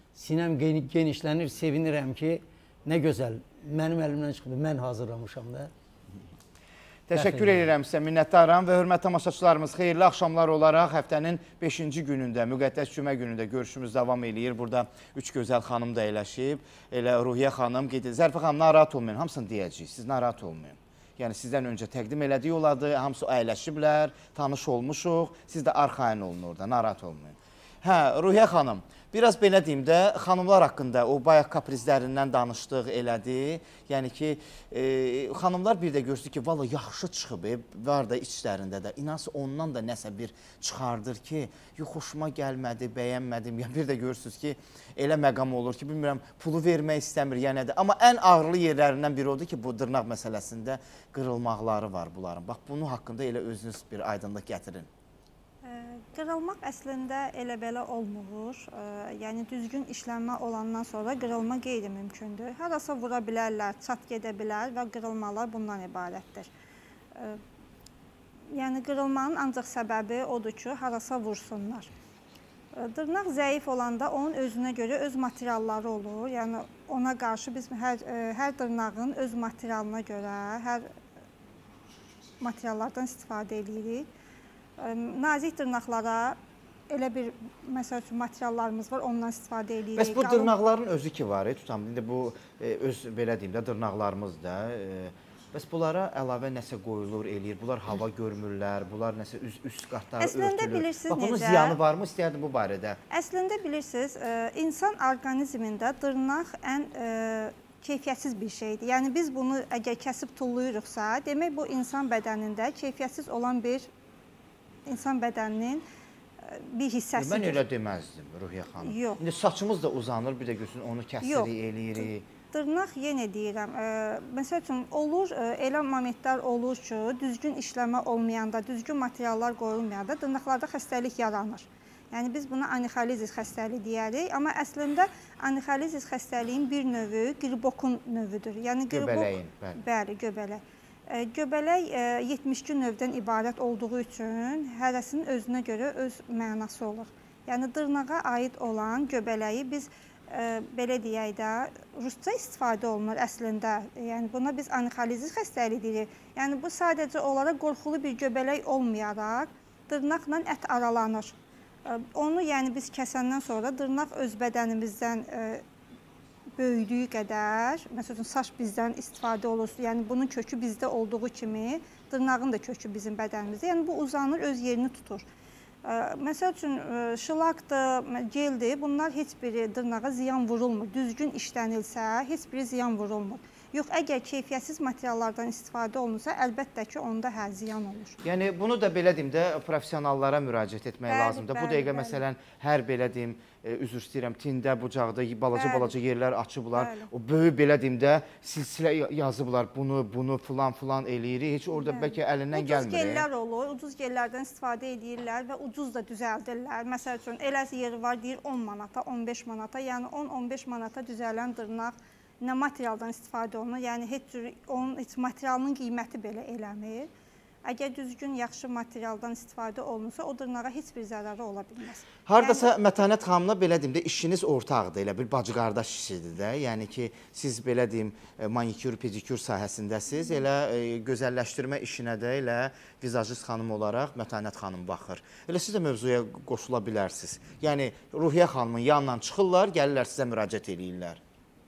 sevinirəm ki, nə gözəl, mənim əlimdən çıxdı, mən hazırlamışam da. Təşəkkür edirəm sizə, minnətdaram və hörmətli tamaşaçılarımız, xeyirli axşamlar olaraq həftənin 5-ci günündə, müqəddəs cümə günündə görüşümüz davam eləyir. Burada 3 gözəl xanım da eləşib, elə Ruhiyyə xanım, Zərifə xanım, narahat olmayın, hamısını deyəcəyik, siz narahat olmayın. Yəni sizdən öncə təqdim elədiyi oladı, hamısı əyləşiblər, tanış olmuşuq, siz də arxayın olun orada, narahat olmayın. Hə, Ruhiyyə xanım, biraz belə deyim də, xanımlar haqqında o bayaq kaprizlərindən danışdıq, elədi. Yəni ki, xanımlar bir də görsün ki, valla yaxşı çıxıb, var da içlərində də. İnansı ondan da nəsə bir çıxardır ki, xoşuma gəlmədi, bəyənmədim. Ya bir də görürsünüz ki, elə məqam olur ki, bilmirəm, pulu vermək istəmir, yəni nədir. Amma ən ağırlı yerlərindən biri odur ki, bu dırnaq məsələsində qırılmaqları var bunların. Bax, bunun haqqında elə özünüz bir aydınlıq gətirin. Qırılmaq əslində elə belə olmur. Yəni düzgün işlənmə olandan sonra qırılma qeyri-mümkündür. Harasa vura bilərlər, çat gedə bilər və qırılmalar bundan ibarətdir. Yəni qırılmanın ancaq səbəbi odur ki, harasa vursunlar. Dırnaq zəif olanda onun özünə görə öz materialları olur. Yəni ona qarşı biz hər dırnağın öz materialına görə hər materiallardan istifadə edirik. Nazik dırnaqlara elə bir məsəl üçün materiallarımız var, ondan istifadə edirik. Bəs bu dırnaqların özü ki var, tutam, indi bu öz belə deyim də dırnaqlarımız da. Bəs bunlara əlavə nəsə qoyulur, eləyir, bunlar hava görmürlər, bunlar nəsə üst qatları örtülür. Əslində bilirsiniz necə? Bax, bunun ziyanı varmı? İstəyərdim bu barədə. Əslində bilirsiniz, insan orqanizmində dırnaq ən keyfiyyətsiz bir şeydir. Yəni biz bunu əgər kəsib tulluyuruqsa, demək bu insan bədənində keyfiyyətsiz olan bir insan bədəninin bir hissəsidir. Mən elə deməzdim, Ruhiyyə xanım. Yox. İndi saçımız da uzanır, bir də görsün, onu kəsirik, eləyirik. Dırnaq yenə deyirəm, məsəl üçün olur, elə momentlər olur ki, düzgün işləmə olmayanda, düzgün materiallar qoyulmayanda dırnaqlarda xəstəlik yaranır. Yəni biz buna anixalizis xəstəliyi deyərik, amma əslində anixalizis xəstəliyin bir növü qribokun növüdür. Yəni göbələyin, bəli, göbələk. Göbələk 72 növdən ibarət olduğu üçün hərəsinin özünə görə öz mənası olur. Yəni dırnağa aid olan göbələyi biz belə deyək də rusca istifadə olunur əslində. Yəni buna biz anixalizis xəstəliyi deyirik. Yəni bu sadəcə olaraq qorxulu bir göbələk olmayaraq dırnaqla ət aralanır. Onu yəni biz kəsəndən sonra dırnaq öz bədənimizdən böyüdüyü qədər, məsələn, saç bizdən istifadə olur, yəni bunun kökü bizdə olduğu kimi, dırnağın da kökü bizim bədənimizdə, yəni bu uzanır, öz yerini tutur. Məsəl üçün, şılaqdır, geldir, bunlar heç biri dırnağa ziyan vurulmur. Düzgün işlənilsə, heç biri ziyan vurulmur. Yox, əgər keyfiyyətsiz materiallardan istifadə olunursa, əlbəttə ki, onda ziyan olur. Yəni, bunu da belə deyim də, professionallara müraciət etmək lazımdır. Bu dəqiqə, məsələn, hər belə deyim, üzr istəyirəm, tində, bucaqda, balaca yerlər açıblar. O böyük, belə deyim də, silsilə yazıblar, bunu filan eləyirik. Heç orada bəlkə əlindən gəlmir. Ucuz gellər olur, ucuz gellərdən istifadə edirlər və ucuz da düzəldirlər. Məsəl üçün, elə yeri var, deyir 10 manata, 15 manata, yəni 10-15 manata düzələn dırnaq nə materialdan istifadə olunur, yəni heç materialının qiyməti belə eləmir. Əgər düzgün, yaxşı materialdan istifadə olunursa, o dırnağa heç bir zərarı ola bilməz. Haradasa Mətanət xanımla belə deyim də, işiniz ortaqdır, elə bir bacı-qardaş işidir də. Yəni ki, siz belə deyim, manikür, pedikür sahəsindəsiz, elə gözəlləşdirmə işinə də elə vizajist xanım olaraq Mətanət xanım baxır. Elə siz də mövzuya qoşula bilərsiniz. Yəni, Ruhiyyə xanımın yanından çıxırlar, gəlirlər sizə müraciət edirlər.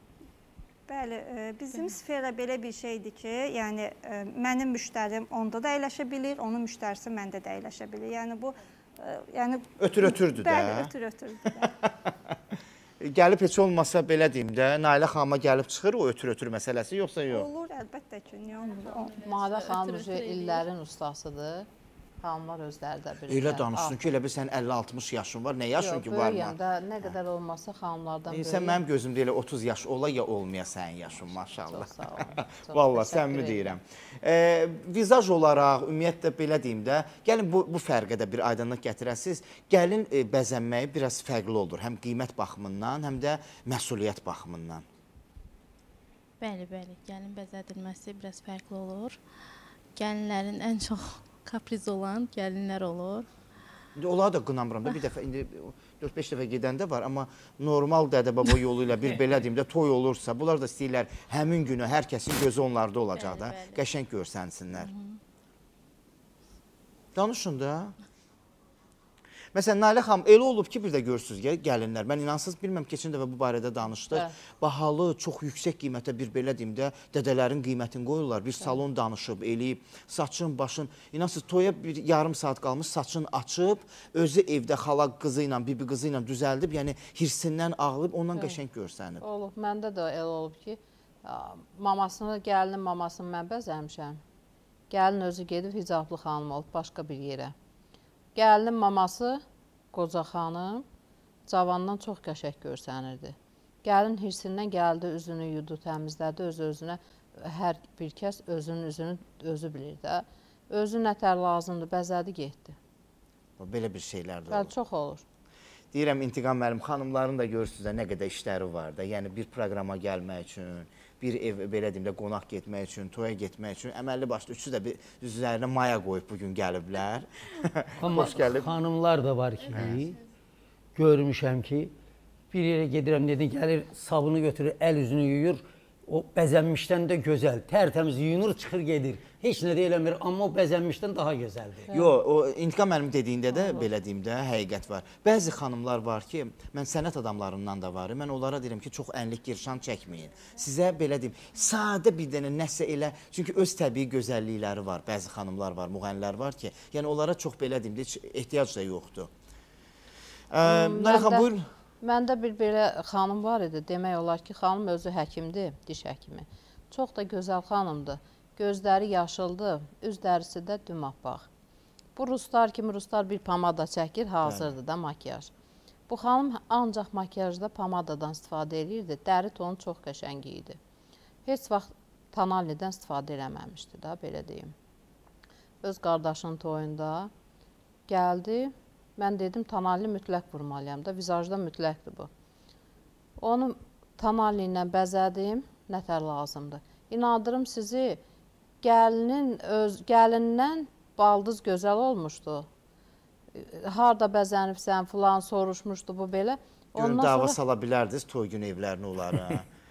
Bəli, bizim sfera belə bir şeydir ki, yəni mənim müştərim onda da əyləşə bilir, onun müştərisi məndə də əyləşə bilir. Yəni bu, yəni... Ötür-ötürdür də. Bəli, ötür-ötürdür də. Gəlib heç olmasa belə deyim də, Nailə xanıma gəlib çıxır o ötür-ötür məsələsi, yoxsa yox? Olur, əlbəttə ki, niyə olmur? Madə xanım illərin ustasıdır. Xanımlar özləri də bilir. Elə danışsın ki, elə bir sən 50-60 yaşın var, nə yaşın ki var mı? Yox, böyüyəm nə qədər olmasa xanımlardan böyüyəm. Sən mənim gözümdə elə 30 yaş ola ya olmaya sənin yaşın, maşallah. Çox sağ olun. Vallahi, səmimi deyirəm. Vizaj olaraq, ümumiyyətlə belə deyim də, gəlin bu fərqə də bir aydınlıq gətirəsiniz. Gəlin bəzənməyi biraz fərqli olur, həm qiymət baxımından, həm də məsuliyyət baxımından. Bəli, gəlin bəzədilməsi biraz fərqli olur. gəlinlərin ən çox kapriz olan gəlinlər olur. İndi onları da qınamıram da bir dəfə, indi 4-5 dəfə gedən də var, amma normal dədə-baba yolu ilə bir belə deyim də toy olursa, bunlar da istəyirlər həmin günü hər kəsin gözü onlarda olacaq da, qəşəng görsənsinlər. Danışın da. Məsələn, Nailə xanım, elə olub ki, bir də görürsünüz gəlinlər. Mən inansız bilməm, keçən dəfə bu barədə danışdıq. Bahalı, çox yüksək qiymətə bir belə deyim də, dədələrin qiymətini qoyurlar. Bir salon danışıb, eləyib, saçın, başın. İnansız, toya bir yarım saat qalmış, saçın açıb, özü evdə xala qızı ilə, bibi qızı ilə düzəldib, yəni hirsindən ağlayıb, ondan qəşəng görsənib. Olub, məndə də elə olub ki, mamasını, gəlinin mamasını mən bəzəmişəm. Gəlin özü gedib hicablı xanım olub başqa bir yerə. Gəlinin maması, qoca xanım, cavandan çox qəşək görsənirdi. Gəlin hirsindən gəldi, üzünü yudu, təmizlədi, öz-özünə, hər bir kəs özünün üzünü özü bilir də. Özü nətər lazımdır, bəzədi, getdi. Belə bir şeylər də olur. Bəli, çox olur. Deyirəm, İntiqam müəllim, xanımların da görürsünüz nə qədər işləri var da. Yəni, bir proqrama gəlmək üçün, bir ev, belə deyim də, qonaq getmək üçün, toya getmək üçün, əməlli başlı üçü də bir üzərinə maya qoyub bugün gəliblər. Amma xanımlar da var ki, görmüşəm ki, bir yerə gedirəm, dedim, gəlir, sabunu götürür, əl üzünü yuyur, o bəzənmişdən də gözəl, tərtəmiz yuyunur, çıxır, gedir. Heç nə deyiləmir, amma o bəzənmişdən daha gözəldir. Yox, o İntiqam müəllim dediyində də, belə deyim də, həqiqət var. Bəzi xanımlar var ki, mən sənət adamlarından da var, mən onlara deyirəm ki, çox ənlik girşan çəkməyin. Sizə belə deyim, sadə bir dənə nəsə elə, çünki öz təbii gözəllikləri var, bəzi xanımlar var, müğənnilər var ki, yəni onlara çox belə deyim də, heç ehtiyac da yoxdur. Nailə xanım, buyurun. Məndə bir belə xanım var idi, demək olar ki, xanım özü həkimdir, diş həkimi. Çox da gözəl xanımdır, gözləri yaşıldır, üz dərisi də dümappaq. Bu ruslar kimi, ruslar bir pomada çəkir, hazırdır da makyaj. Bu xanım ancaq makyajda pomadadan istifadə edirdi, dəri tonu çox qəşəng idi. Heç vaxt tonallidən istifadə eləməmişdi da, belə deyim. Öz qardaşının toyunda gəldi. Mən dedim, tonalli mütləq vurmalıyam da, vizajda mütləqdir bu. Onu tonalli ilə bəzədim, nətər lazımdır. İnandırım sizi, gəlindən baldız gözəl olmuşdu. Harada bəzənibsən, filan soruşmuşdu bu belə. Görün, dava sala bilərdiniz toy günü evlərini onlara.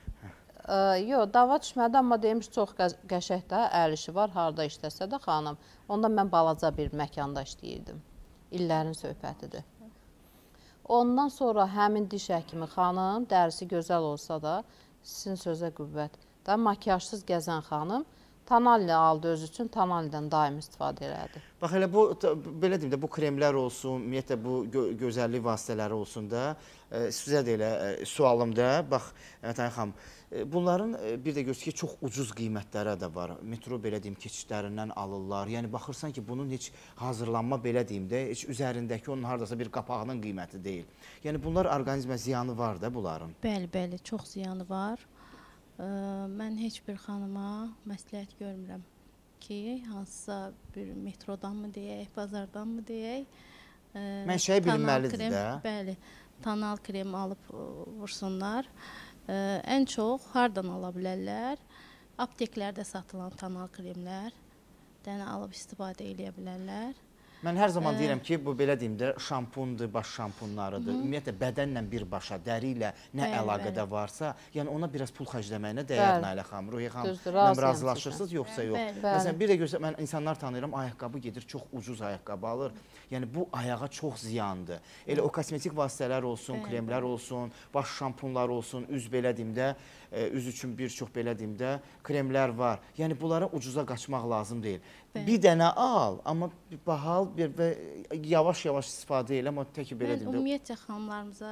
Yox, dava düşmədi, amma demiş, çox qəşək də əl işi var, harada işləsə də xanım. Ondan mən balaca bir məkanda işləyirdim. İllərin söhbətidir. Ondan sonra həmin diş həkimi xanım, dərisi gözəl olsa da, sizin sözə qüvvət. Da makyajsız gəzən xanım, tonalli aldı öz üçün, tonallidən daim istifadə elədi. Bax, elə bu, belə deyim də, bu kremlər olsun, ümumiyyətlə bu gözəllik vasitələri olsun da, sizə də elə sualım da, bax, Nailə xanım, bunların bir də görürsünüz ki, çox ucuz qiymətləri də var. Metro, belə deyim, keçidlərindən alırlar. Yəni, baxırsan ki, bunun heç hazırlanma, belə deyim də, heç üzərindəki onun haradasa bir qapağının qiyməti deyil. Yəni, bunlar orqanizmə ziyanı var da bunların. Bəli, bəli, çox ziyanı var. Mən heç bir xanıma məsləhət görmürəm ki, hansısa bir metrodanmı deyək, bazardanmı deyək. Mənşəyi bilinməlidir də. Bəli, tonal krem alıb vursunlar. Ən çox hardan ala bilərlər? Apteklərdə satılan tonal kremlər dənə alıb istifadə edə bilərlər. Mən hər zaman deyirəm ki, bu belə deyim də, şampundur, baş şampunlarıdır. Ümumiyyətlə, bədənlə birbaşa, dəri ilə nə əlaqədə varsa, yəni ona biraz pul xərcləməyinə dəyər, Nailə xanım. Ruhiyyə xanım, mən razılaşırsınız, yoxsa yox. Məsələn, bir də görsən, mən insanlar tanıyıram, ayaqqabı gedir, çox ucuz ayaqqabı alır. Yəni, bu ayağa çox ziyandır. Elə o kosmetik vasitələr olsun, kremlər olsun, baş şampunlar olsun, üz belə deyim də, üz üçün bir çox belə deyim də, kremlər var. Yəni, bunlara ucuza qaçmaq lazım deyil. Bir dənə al, amma bahal və yavaş-yavaş istifadə elə, amma tək ki, belə deyim də. Mən ümumiyyətcə xanımlarımıza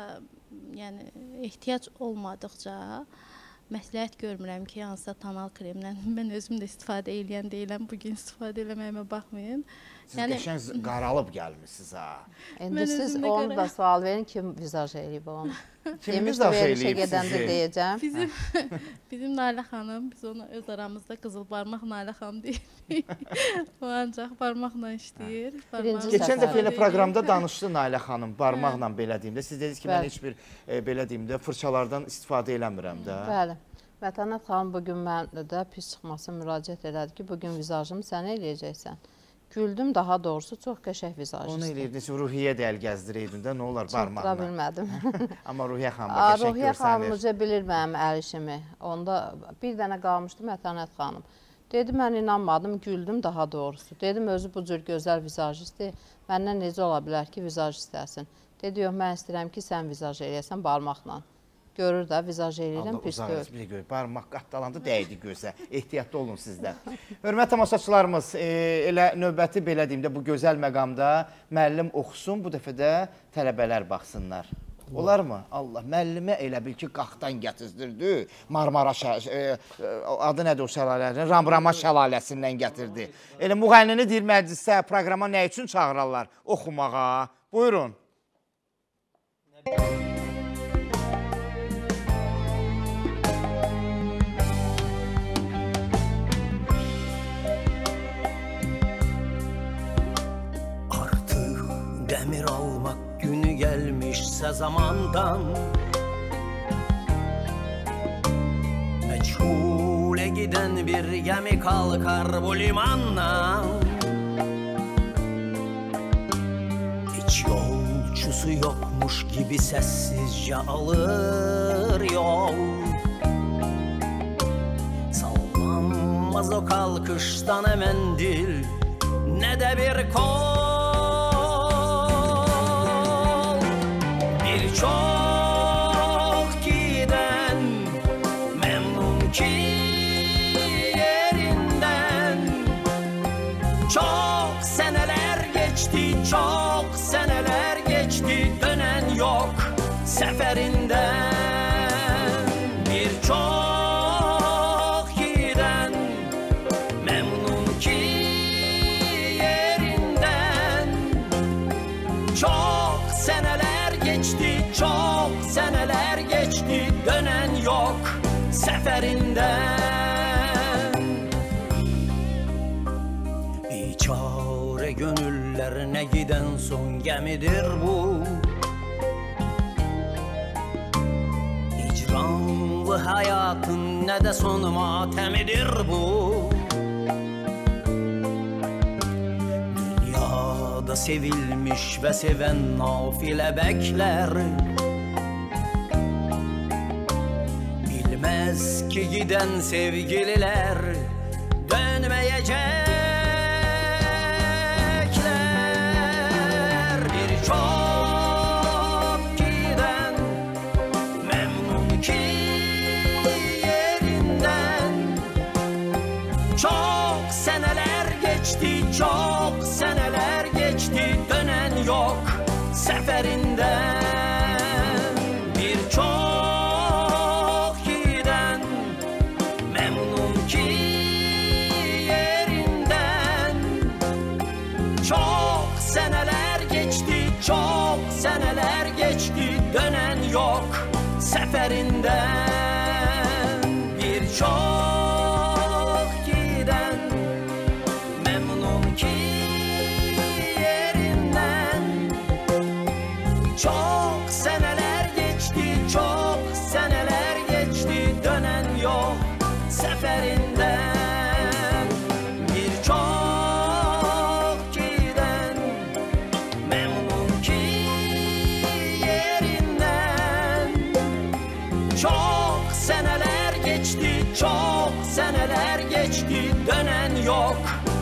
ehtiyac olmadıqca məsləhət görmürəm ki, hansısa tonal kremdən mən özüm də istifadə eləyən deyiləm, bugün istifadə eləməyimə baxmayın. Siz qəşəng qaralıb gəlmişsiniz, ha. İndi siz onu da sual verin, kim vizaj eləyib onu? Kim vizaj eləyib sizi? Deyəcəm. Bizim Nailə xanım, biz onu öz aramızda qızıl barmaq Nailə xanım deyirik. O ancaq barmaqla işləyir. Keçən dəfə elə proqramda danışdı Nailə xanım, barmaqla belə deyim də. Siz dediniz ki, mən heç bir belə deyim də, fırçalardan istifadə eləmirəm də. Bəli. Mətanət xanım bugün mənə də pis çıxması müraciət elədi ki, bugün vizajımı sən eləyəcəksən. Güldüm, daha doğrusu çox qəşəng vizajistdir. Onu eləyirdiniz, Ruhiyyə də əl gəzdiriydin də, nə olar barmağına? Çatdıra bilmədim. Amma Ruhiyyə xanım da qəşəng Ruhiyyə xanım görsənir. necə bilir mənim əl işimi. Onda bir dənə qalmışdı Mətanət xanım. Dedi, mən inanmadım, güldüm daha doğrusu. Dedim, özü bu cür gözəl vizajistdir. Məndən necə ola bilər ki, vizaj istəsin? Dedi, yox, mən istəyirəm ki, sən vizaj eləyəsən barmaqla. Görür də, vizaj eləyirəm, pis deyil. Bir görür, barmaq qatdalandı, dəydi gözə. Ehtiyatlı olun sizdə. Hörmət tamaşaçılarımız, elə növbəti belə deyim də bu gözəl məqamda müəllim oxusun, bu dəfə də tələbələr baxsınlar. Olar mı? Allah, müəllimə elə bil ki, qaxdan gətizdirdi. Marmara adı nədir o şəlalərin? Ramrama şəlaləsindən gətirdi. Elə müğənnini deyir məclisə, proqrama nə üçün çağırarlar? Oxumağa. Buyurun. Artıq dəmir almaq günü gəlmişsə zamandan, məchule gidən bir gəmi qalkar bu limandan. Heç yolcusu yoxmuş gibi səssizcə alır yol. Sallanmaz o kalkışdan əmendil, nə də bir kol. Bir çox giden memnun ki yerinden. Çok seneler geçti, çok seneler geçti, dönen yok seferinden. Bir çok giden memnun ki yerinden. Çok seneler geçti, çok seneler geçti, dönen yok seferinden. Biçare gönüllerine giden son gemidir bu. Hicranlı hayatın ne de son matemidir bu. Dünyada sevilmiş ve seven nafile bekler. Bilmez ki giden sevgililer dönmeyecekler. Bir çok giden memnun ki yerinden. Çok seneler geçti, çok seneler geçti, dönen yok seferinden. Bir çok giden memnun ki yerinden. Çok seneler geçti, çok seneler geçti, dönen yok seferinden. Bir çok giden memnun ki yerinden. Çok seneler geçti, çok seneler geçti, dönen yok seferinden. Bir çok giden memnun ki yerinden. Çok seneler geçti, çok seneler geçti, dönen yok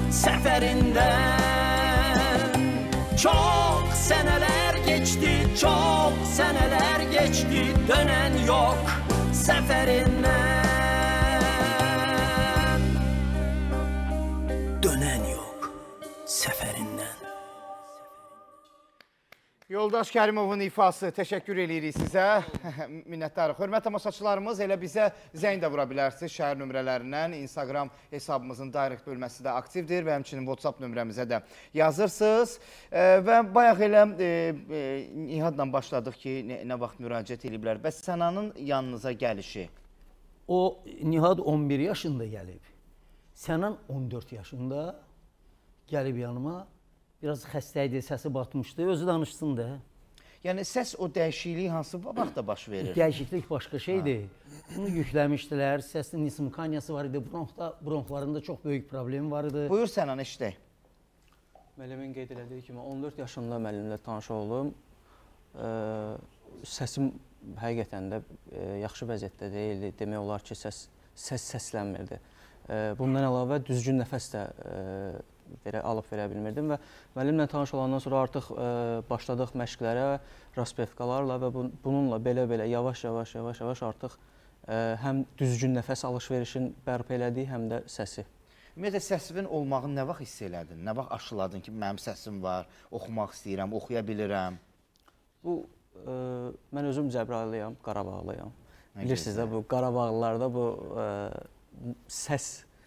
seferinden. Çok seneler geçti, çok seneler geçti, dönen yok seferinden. Dönen yok seferinden. Yoldaş Kərimovun ifası, təşəkkür edirik sizə. Minnətdarıq. Hörmət tamaşaçılarımız, elə bizə zəng də vura bilərsiniz şəhər nömrələrindən. Instagram hesabımızın direct bölməsi də aktivdir və həmçinin WhatsApp nömrəmizə də yazırsınız. Və bayaq elə Nihadla başladıq ki, nə vaxt müraciət ediblər. Bəs Sənanın yanınıza gəlişi? O Nihad 11 yaşında gəlib. Sənan 14 yaşında gəlib yanıma. Biraz xəstə idi, səsi batmışdı. Özü danışsın da. Yəni səs o dəyişiklik hansı vaxtda baş verir? Dəyişiklik başqa şeydir. Bunu yükləmişdilər. Səsin nismkaniyası var idi. Bronxlarında çox böyük problem var idi. Buyur sən ana işdə. Müəllimin qeyd elədiyi kimi 14 yaşında müəllimlə tanış oldum. Səsim həqiqətən də yaxşı vəziyyətdə deyildi. Demək olar ki, səs səslənmirdi. Bundan əlavə düzgün nəfəs də alıb verə bilmirdim və müəllimlə tanış olandan sonra artıq başladıq məşqlərə, raspevkalarla və bununla belə yavaş-yavaş artıq həm düzgün nəfəs alış-verişin bərpa elədiyi, həm də səsi. Ümumiyyətlə, səsinin olmağını nə vaxt hiss elədin? Nə vaxt aşıladın ki, mənim səsim var, oxumaq istəyirəm, oxuya bilirəm? Mən özüm Cəbrayılıyam, Qarabağlıyam. Bilirsiniz də, bu Qarabağlılarda bu səs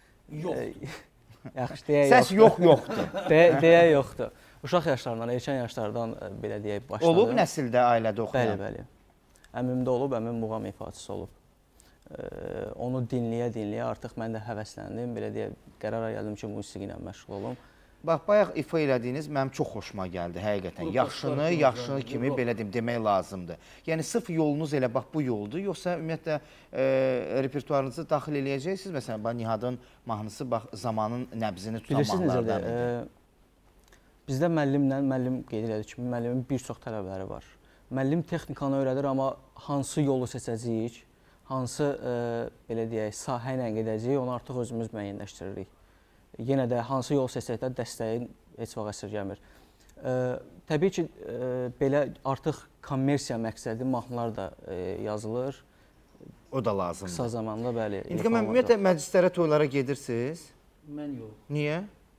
yaxşı deyə yoxdur. Səs yoxdur. Deyə yoxdur. Uşaq yaşlarından, erkən yaşlardan belə deyək başladım. Olub nəsildə, ailədə oxuyan? Bəli. Əmimdə olub, əmim muğam ifaçısı olub. Onu dinləyə artıq mən də həvəsləndim. Belə deyək, qərara gəldim ki, musiqi ilə məşğul olum. Bax, bayaq ifa elədiyiniz mənim çox xoşuma gəldi, həqiqətən. Yaxşını kimi belə deyim, demək lazımdır. Yəni, sırf yolunuz elə bax bu yoldur, yoxsa ümumiyyətlə repertuarınızı daxil eləyəcəksiniz? Məsələn, Nihadın mahnısı zamanın nəbzini tutan mahnılardan idi. Bizdə müəllim qeyd elədi ki, müəllimin bir çox tələbləri var. Müəllim texnikanı öyrədir, amma hansı yolu seçəcəyik, hansı belə deyək, sahə ilə gedəcəyik, onu artıq özümüz müəyyənləşdiririk. Yenə də hansı yol seçsək də dəstəyin heç vaxt əsirgəmir. Təbii ki, belə artıq kommersiya məqsədi mahnılar da yazılır. O da lazımdır. Qısa zamanda, bəli. İndi mən ümumiyyətlə məclislərə, toylara gedirsiniz? Mən yox. Niyə?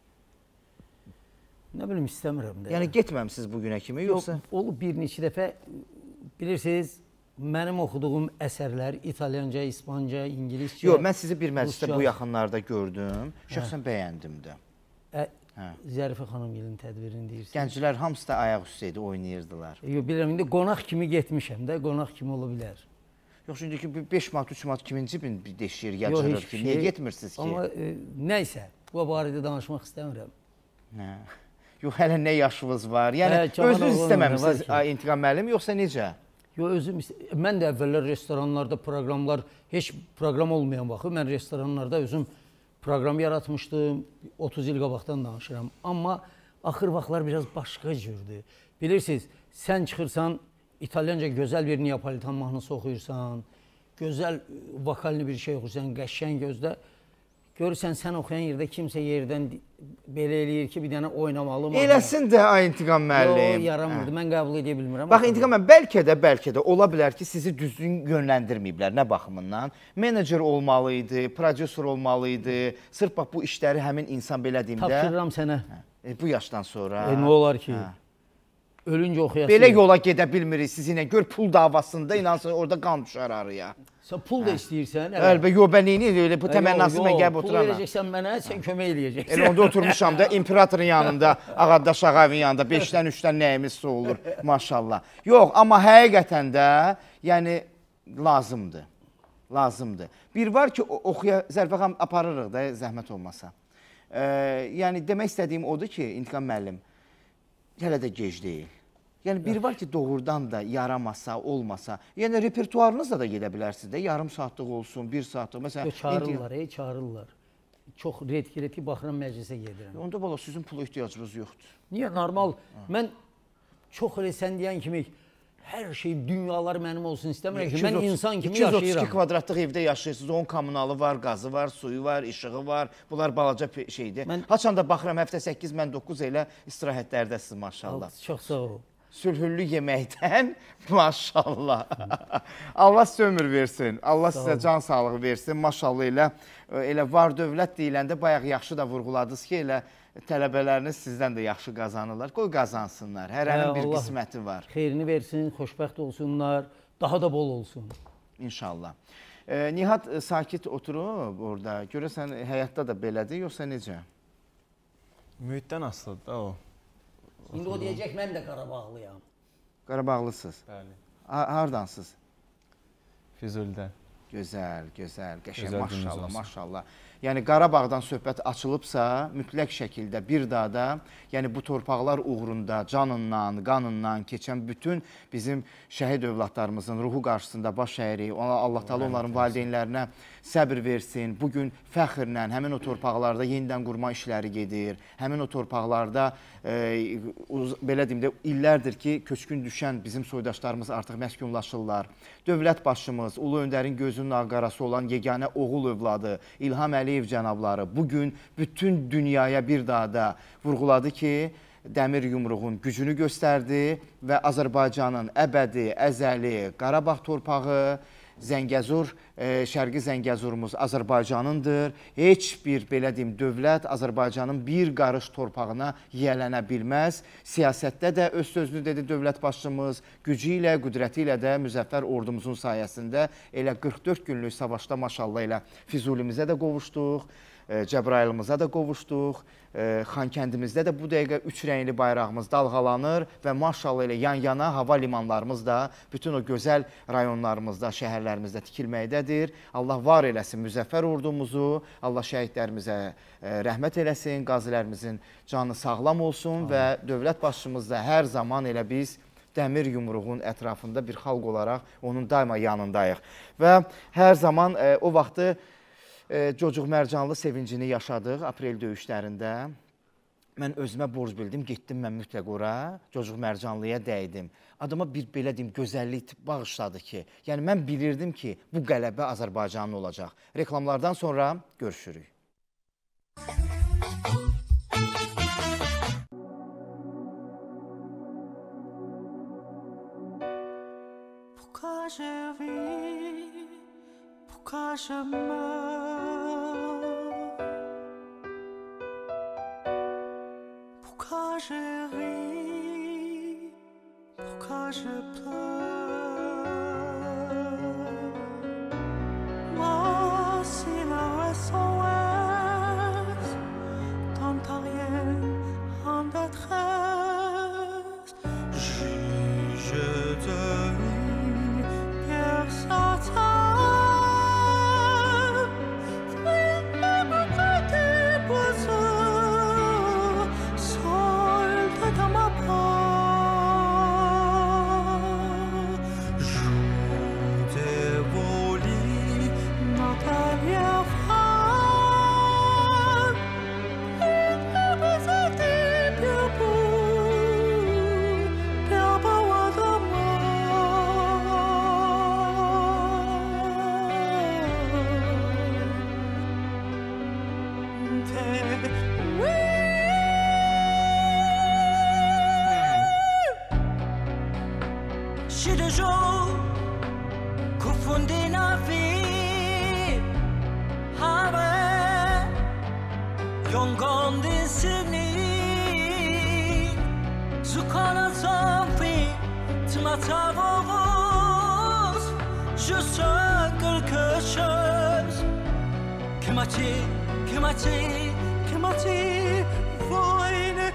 Nə bilim, istəmirəm də. Yəni, getməmsiniz bugünə kimi, yoxsa? Olub bir neçə dəfə, bilirsiniz, mənim oxuduğum əsərlər İtalyanca, İspanca, İngiliscə... Yox, mən sizi bir məclisdə bu yaxınlarda gördüm. Şəxsən bəyəndim də. Zərifə xanım tədbirini deyirsiniz. Gənclər hamısı da ayaq üstə idi, oynayırdılar. Yox, bilirəm, indi qonaq kimi getmişəm də, qonaq kimi ola bilər. Yox, şimdi ki, 5 manat, 3 manat kimin cibin deşir, yacırır ki, niyə getmirsiniz ki? Amma nəysə, bu barədə danışmaq istəmirəm. Yox, hələ nə yaşınız var? Yəni, özünüz istəməmişsiniz İntiqam müəllim, yoxsa necə? Yox, özüm istəyirəm. Mən də əvvəllər restoranlarda proqramlar, heç proqram olmayan vaxtı, mən restoranlarda özüm proqram yaratmışdım, 30 il qabaqdan danışıram. Amma axır vaxtlar biraz başqa cürdür. Bilirsiniz, sən çıxırsan, İtalyanca gözəl bir Neapolitan mahnısı oxuyursan, gözəl vokalli bir şey oxuyursan, qəşşən gözdə, görürsən, sən oxuyan yerdə kimsə yerdən belə eləyir ki, bir dənə oynamalı. Eləsin də, İntiqam müəllim. Yox, yaramırdı, mən qəbul edə bilmirəm. Bax, İntiqam müəllim, bəlkə də ola bilər ki, sizi düzgün yönləndirməyiblər, nə baxımından? Menecer olmalı idi, prodüser olmalı idi, sırf bax, bu işləri həmin insan belə deyim də. Tapşırıram sənə. Bu yaşdan sonra. Nə olar ki? Ölüncə oxuyasın. Belə yola gedə bilmirik sizinlə. Gör, pul davasında inansın, orada qan düşər araya. Sən pul da istəyirsən. Əlbə, yox, mən neyini, bu təmənnası mən gəlib oturamam. Pul verəcəksən mənə, sən kömək eləyəcəksən. Elə onda oturmuşam da, imperatorun yanında, Ağadaş Ağavin yanında, 5-dən 3-dən nəyimiz olur, maşallah. Yox, amma həqiqətən də, yəni, lazımdır. Lazımdır. Bir var ki, oxuya, Zərifə xanım aparırıq da, zəhmət olmasa. Yəni, demək istədiyim odur ki, İntiqam müəllim, hələ də gec deyil. Yəni, bir var ki, doğrudan da yaramasa, olmasa, yəni repertuarınızla da gedə bilərsiniz də, yarım saatlıq olsun, 1 saatlıq. Çağırırlar. Çox redki baxıram, məclisə gedirəm. Onda bala, sizin pula ehtiyacınız yoxdur. Niyə? Normal. Mən çox elə sən deyən kimi, hər şey, dünyalar mənim olsun istəmirəm ki, mən insan kimi yaşayıram. 232 kvadratlıq evdə yaşayırsınız, onun kommunalı var, qazı var, suyu var, işığı var. Bunlar balaca şeydir. Haçan da baxıram, həftə 8, mən 9 elə istirahətlərdəsiniz, maşallah. Çox sağ ol. Sülhüllü yeməkdən, maşallah. Allah sizə ömür versin, Allah sizə can sağlığı versin. Maşallah elə var dövlət deyiləndə bayaq yaxşı da vurğuladınız ki, elə tələbələriniz sizdən də yaxşı qazanırlar. Qoy qazansınlar, hərənin bir qisməti var. Xeyrini versin, xoşbəxt olsunlar, daha da bol olsun. İnşallah. Nihad sakit oturub orada, görəsən həyatda da belədir, yoxsa necə? Mühitdən asılıdır da o. İndi o deyəcək, mən də Qarabağlıyam. Qarabağlısınız? Bəli. Hardansınız? Füzulidən. Gözəl, qəşəng, maşallah, maşallah. yəni Qarabağdan söhbət açılıbsa, mütləq şəkildə bir daha da, yəni bu torpaqlar uğrunda canından, qanından keçən bütün bizim şəhid övladlarımızın ruhu qarşısında baş əyirik. Allah Taala onların valideynlərinə səbr versin. Bugün fəxrlə həmin o torpaqlarda yenidən qurma işləri gedir. Həmin o torpaqlarda belə deyim də illərdir ki, köçkün düşən bizim soydaşlarımız artıq məskunlaşırlar. Dövlət başçımız, Ulu Öndərin gözünün ağqarası olan yeganə oğul övladı İlham Əliyev cənabları bugün bütün dünyaya bir daha da vurğuladı ki, dəmir yumruğun gücünü göstərdi və Azərbaycanın əbədi, əzəli Qarabağ torpağı, Zəngəzur, Şərqi Zəngəzurumuz Azərbaycanındır. Heç bir, belə deyim, dövlət Azərbaycanın bir qarış torpağına yiyələnə bilməz. Siyasətdə də öz sözünü dedi dövlət başçımız, gücü ilə, qüdrəti ilə də müzəffər ordumuzun sayəsində elə 44 günlük savaşda maşallah elə Füzulimizə də qovuşduq, Cəbrayılımıza da qovuşduq. Xankəndimizdə də bu dəqiqə 3 rəngli bayrağımız dalğalanır və maşallah elə yan-yana hava limanlarımız da bütün o gözəl rayonlarımızda, şəhərlərimizdə tikilməkdədir. Allah var eləsin müzəffər ordumuzu, Allah şəhidlərimizə rəhmət eləsin, qazilərimizin canı sağlam olsun və dövlət başçımız da hər zaman elə biz dəmir yumruğun ətrafında bir xalq olaraq onun daima yanındayıq. Və hər zaman o vaxtı Cocuq Mərcanlı sevincini yaşadıq aprel döyüşlərində. Mən özümə borc bildim, getdim mən mütləq ora, Cocuq Mərcanlıya dəydim. Adama bir belə deyim, gözəllik bağışladı ki, yəni mən bilirdim ki, bu qələbə Azərbaycanın olacaq. Reklamlardan sonra görüşürük. Pourquoi je meurs? Pourquoi je ris? Pourquoi je pleure? Moi, si la raison est dans ta rien en détresse, je te lis, Pierre Satan. Je sens quelque chose que m'attire, voit une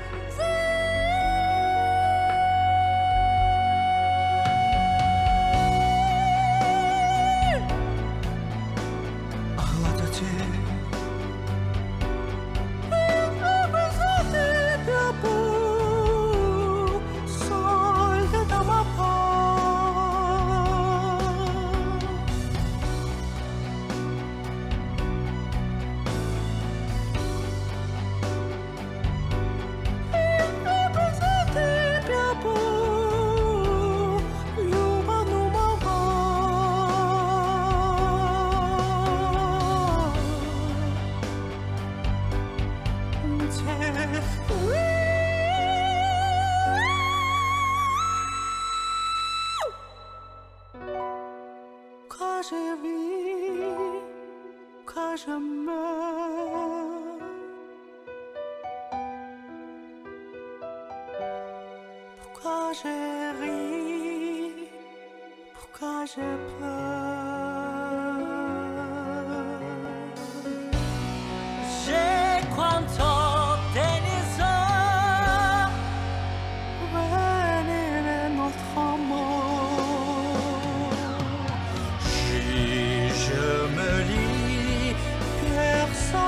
Pourquoi je ris, pourquoi je pleure? J'ai quanto deniso venire notre amour. Si je me lis, personne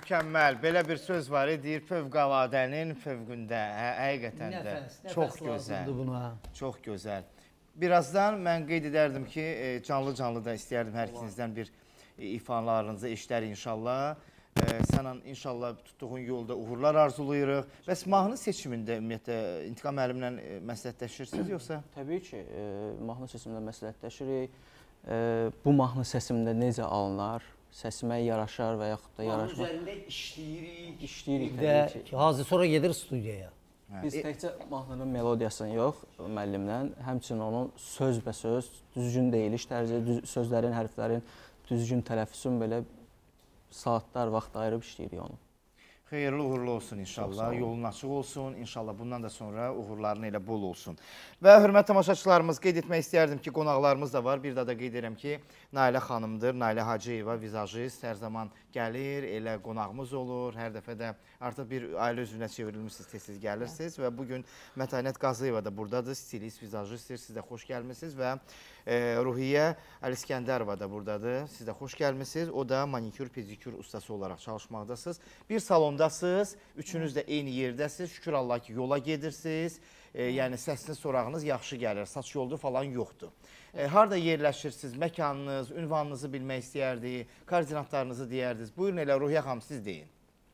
mükəmməl. Belə bir söz var, deyir, fövqəladənin fövqündə. Həqiqətən də. Çox gözəl. Çox gözəl. Birazdan mən qeyd edərdim ki, canlı-canlı da istəyərdim hər ikinizdən bir ifalarınızı eşidər inşallah. Sənə inşallah tutduğun yolda uğurlar arzulayırıq. Bəs mahnı seçimində ümumiyyətlə İntiqam müəllimlə məsləhətləşirsiniz yoxsa? Təbii ki, mahnı seçimində məsləhətləşirik. Bu mahnı səsimdə necə alınar, səsimə yaraşar və yaxud da yaraşmaz. Mahnı üzərində işləyirik. İşləyirik təbii ki. Hazır sonra gedir studiyaya. Biz təkcə mahnının melodiyasını yox, müəllimlə, həmçinin onun sözbəsöz, düzgün deyiliş tərzi, sözlərin, hərflərin düzgün tələffüsün belə saatlar vaxt ayırıb işləyirik onu. Xeyirli uğurlu olsun inşallah, yolun açıq olsun, inşallah bundan da sonra uğurların elə bol olsun. Və hörmətli tamaşaçılarımız, qeyd etmək istəyərdim ki, qonaqlarımız da var. Bir daha da qeyd edirəm ki, Nailə xanımdır, Nailə Hacıyeva, vizajist, hər zaman gəlir, elə qonağımız olur. Hər dəfə də artıq bir ailə üzvünə çevrilmişsiniz, tez-tez gəlirsiniz və bugün Mətanət Qazıyeva da buradadır, stilist, vizajistdir, siz də xoş gəlmişsiniz və Ruhiyyə Əliskəndərova da buradadır, siz də xoş gəlmişsiniz. O da manikür, pedikür ustası olaraq çalışmaqdasınız. Bir salondasınız, üçünüz də eyni yerdəsiniz, şükür Allah ki, yola gedirsiniz. Yəni səsiniz, sorağınız yaxşı gəlir, saç yoldu falan yoxdur. Harada yerləşirsiniz, məkanınız, ünvanınızı bilmək istəyərdik, koordinatlarınızı deyərdiniz. Buyurun elə Ruhiyyə xanım, siz deyin.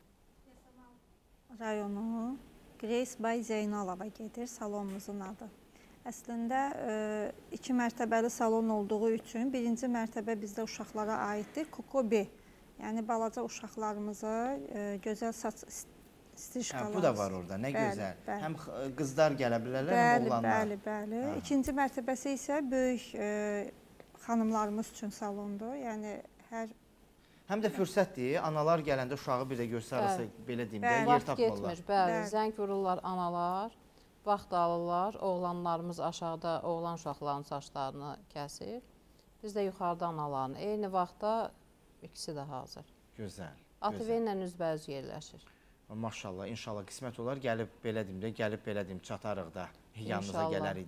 Rayonu Grace Bay Zeynalova gedir, salonumuzun adı. Əslində, 2 mərtəbəli salon olduğu üçün birinci mərtəbə bizdə uşaqlara aiddir, Kokobi. Yəni, balaca uşaqlarımıza gözəl saç stirişkalar. Bu da var orada, nə gözəl. Həm qızlar gələ bilərlər, həm oğlanlar. Bəli. İkinci mərtəbəsi isə böyük xanımlarımız üçün salondur. Yəni, həm də fürsətdir, analar gələndə uşağı bir də göstərirsə, belə deyim də, yer tapmırlar. Bəli, zəng vururlar analar, vaxt alırlar, oğlanlarımız aşağıda oğlan uşaqlarının saçlarını kəsir. Biz də yuxarıda analarını, eyni vaxtda ikisi də hazır. Gözəl. ATV ilə üzbəüz yerləşir. Maşallah, inşallah qismət olar, gəlib belə deyim, çatarıq da, yanınıza gələrik.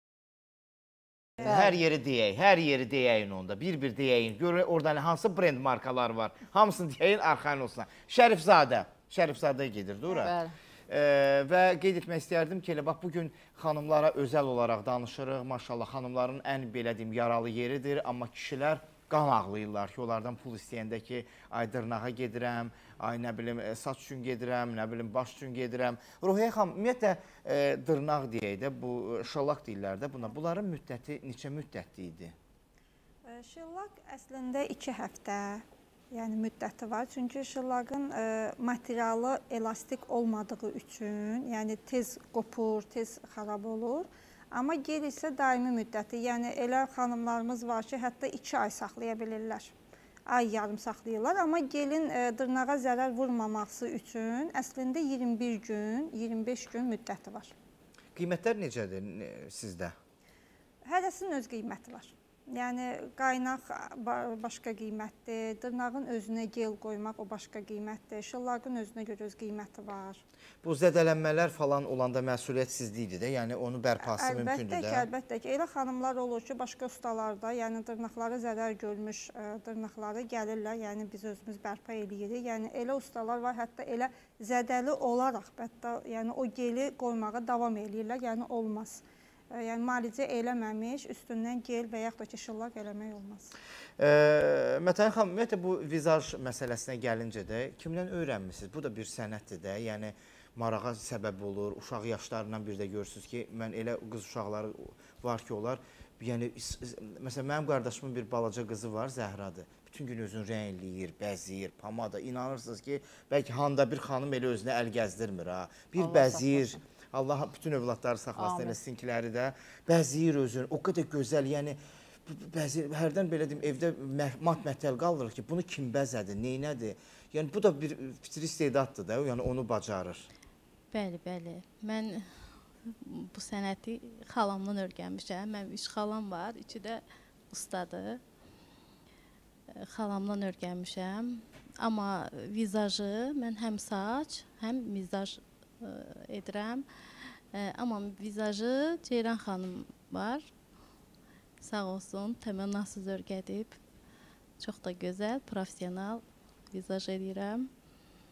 Hər yeri deyəyin onda, bir deyəyin. Görün, orada hansı brend markalar var, hamısını deyəyin, arxayın olsun. Şərifzadəyə gedir, doğru? Bəli. Və qeyd etmək istərdim ki, bax, bugün xanımlara özəl olaraq danışırıq. Maşallah, xanımların ən, belə deyim, yaralı yeridir, amma kişilər qan ağlayırlar ki, onlardan pul istəyəndə ki, ay dırnağa gedirəm, ay nə bilim, saç üçün gedirəm, nə bilim, baş üçün gedirəm. Ruhiyyə xanım, ümumiyyətlə, dırnaq deyək də, bu şıllaq deyirlər də buna. Bunların müddəti neçə müddətli idi? Şıllaq əslində 2 həftə. Yəni müddəti var. Çünki şıllağın materialı elastik olmadığı üçün, yəni tez qopur, tez xarab olur. Amma gel isə daimi müddəti. Yəni elə xanımlarımız var ki, hətta 2 ay saxlaya bilirlər. Ay yarım saxlayırlar. Amma gelin dırnağa zərər vurmaması üçün əslində 21 gün, 25 gün müddəti var. Qiymətlər necədir sizdə? Hərəsinin öz qiyməti var. Yəni, qaynaq başqa qiymətdir, dırnağın özünə gel qoymaq o başqa qiymətdir, şıllağın özünə görə öz qiyməti var. Bu zədələnmələr falan olanda məsuliyyət sizlikdir də, yəni onu bərpası mümkündür də? Əlbəttə ki, elə xanımlar olur ki, başqa ustalarda, yəni dırnaqları zərər görmüş dırnaqları gəlirlər, yəni biz özümüz bərpa eləyirik. Yəni, elə ustalar var, hətta elə zədəli olaraq, hətta yəni o geli qoymağa davam eləyirlər, yəni olmaz. Yəni, müalicə eləməmiş, üstündən gel və yaxud da ki, şıllaq eləmək olmaz. Mətanət xanım, ümumiyyətlə bu vizaj məsələsinə gəlincə də kimdən öyrənmişsiniz? Bu da bir sənətdir də, yəni marağa səbəb olur, uşaq yaşlarından bir də görürsünüz ki, mən elə qız uşaqları var ki, onlar, yəni, məsələn, mənim qardaşımın bir balaca qızı var, Zəhradır. Bütün gün özünü rəngləyir, bəziyir, pamada, inanırsınız ki, bəlkə handa bir xanım elə özünə əl gəzdirmir, ha. Bir bəziyir. Allah bütün övladları saxlasın, elə sizinkiləri də bəziyir özünü, o qədər gözəl, yəni hərdən belə deyim, evdə mat-mətəl qalır ki, bunu kim bəzədir, neynədir? Yəni bu da bir fitri istedaddır da, yəni onu bacarır. Bəli, bəli. Mən bu sənəti xalamdan öyrənmişəm. Mənim 3 xalam var, 3-ü də ustadır. Xalamdan öyrənmişəm. Amma vizajı mən həm saç, həm vizaj edirəm. Amma vizajı Ceyran xanım var. Sağ olsun, təmənnasız öyrədib. Çox da gözəl, professional vizaj edirəm.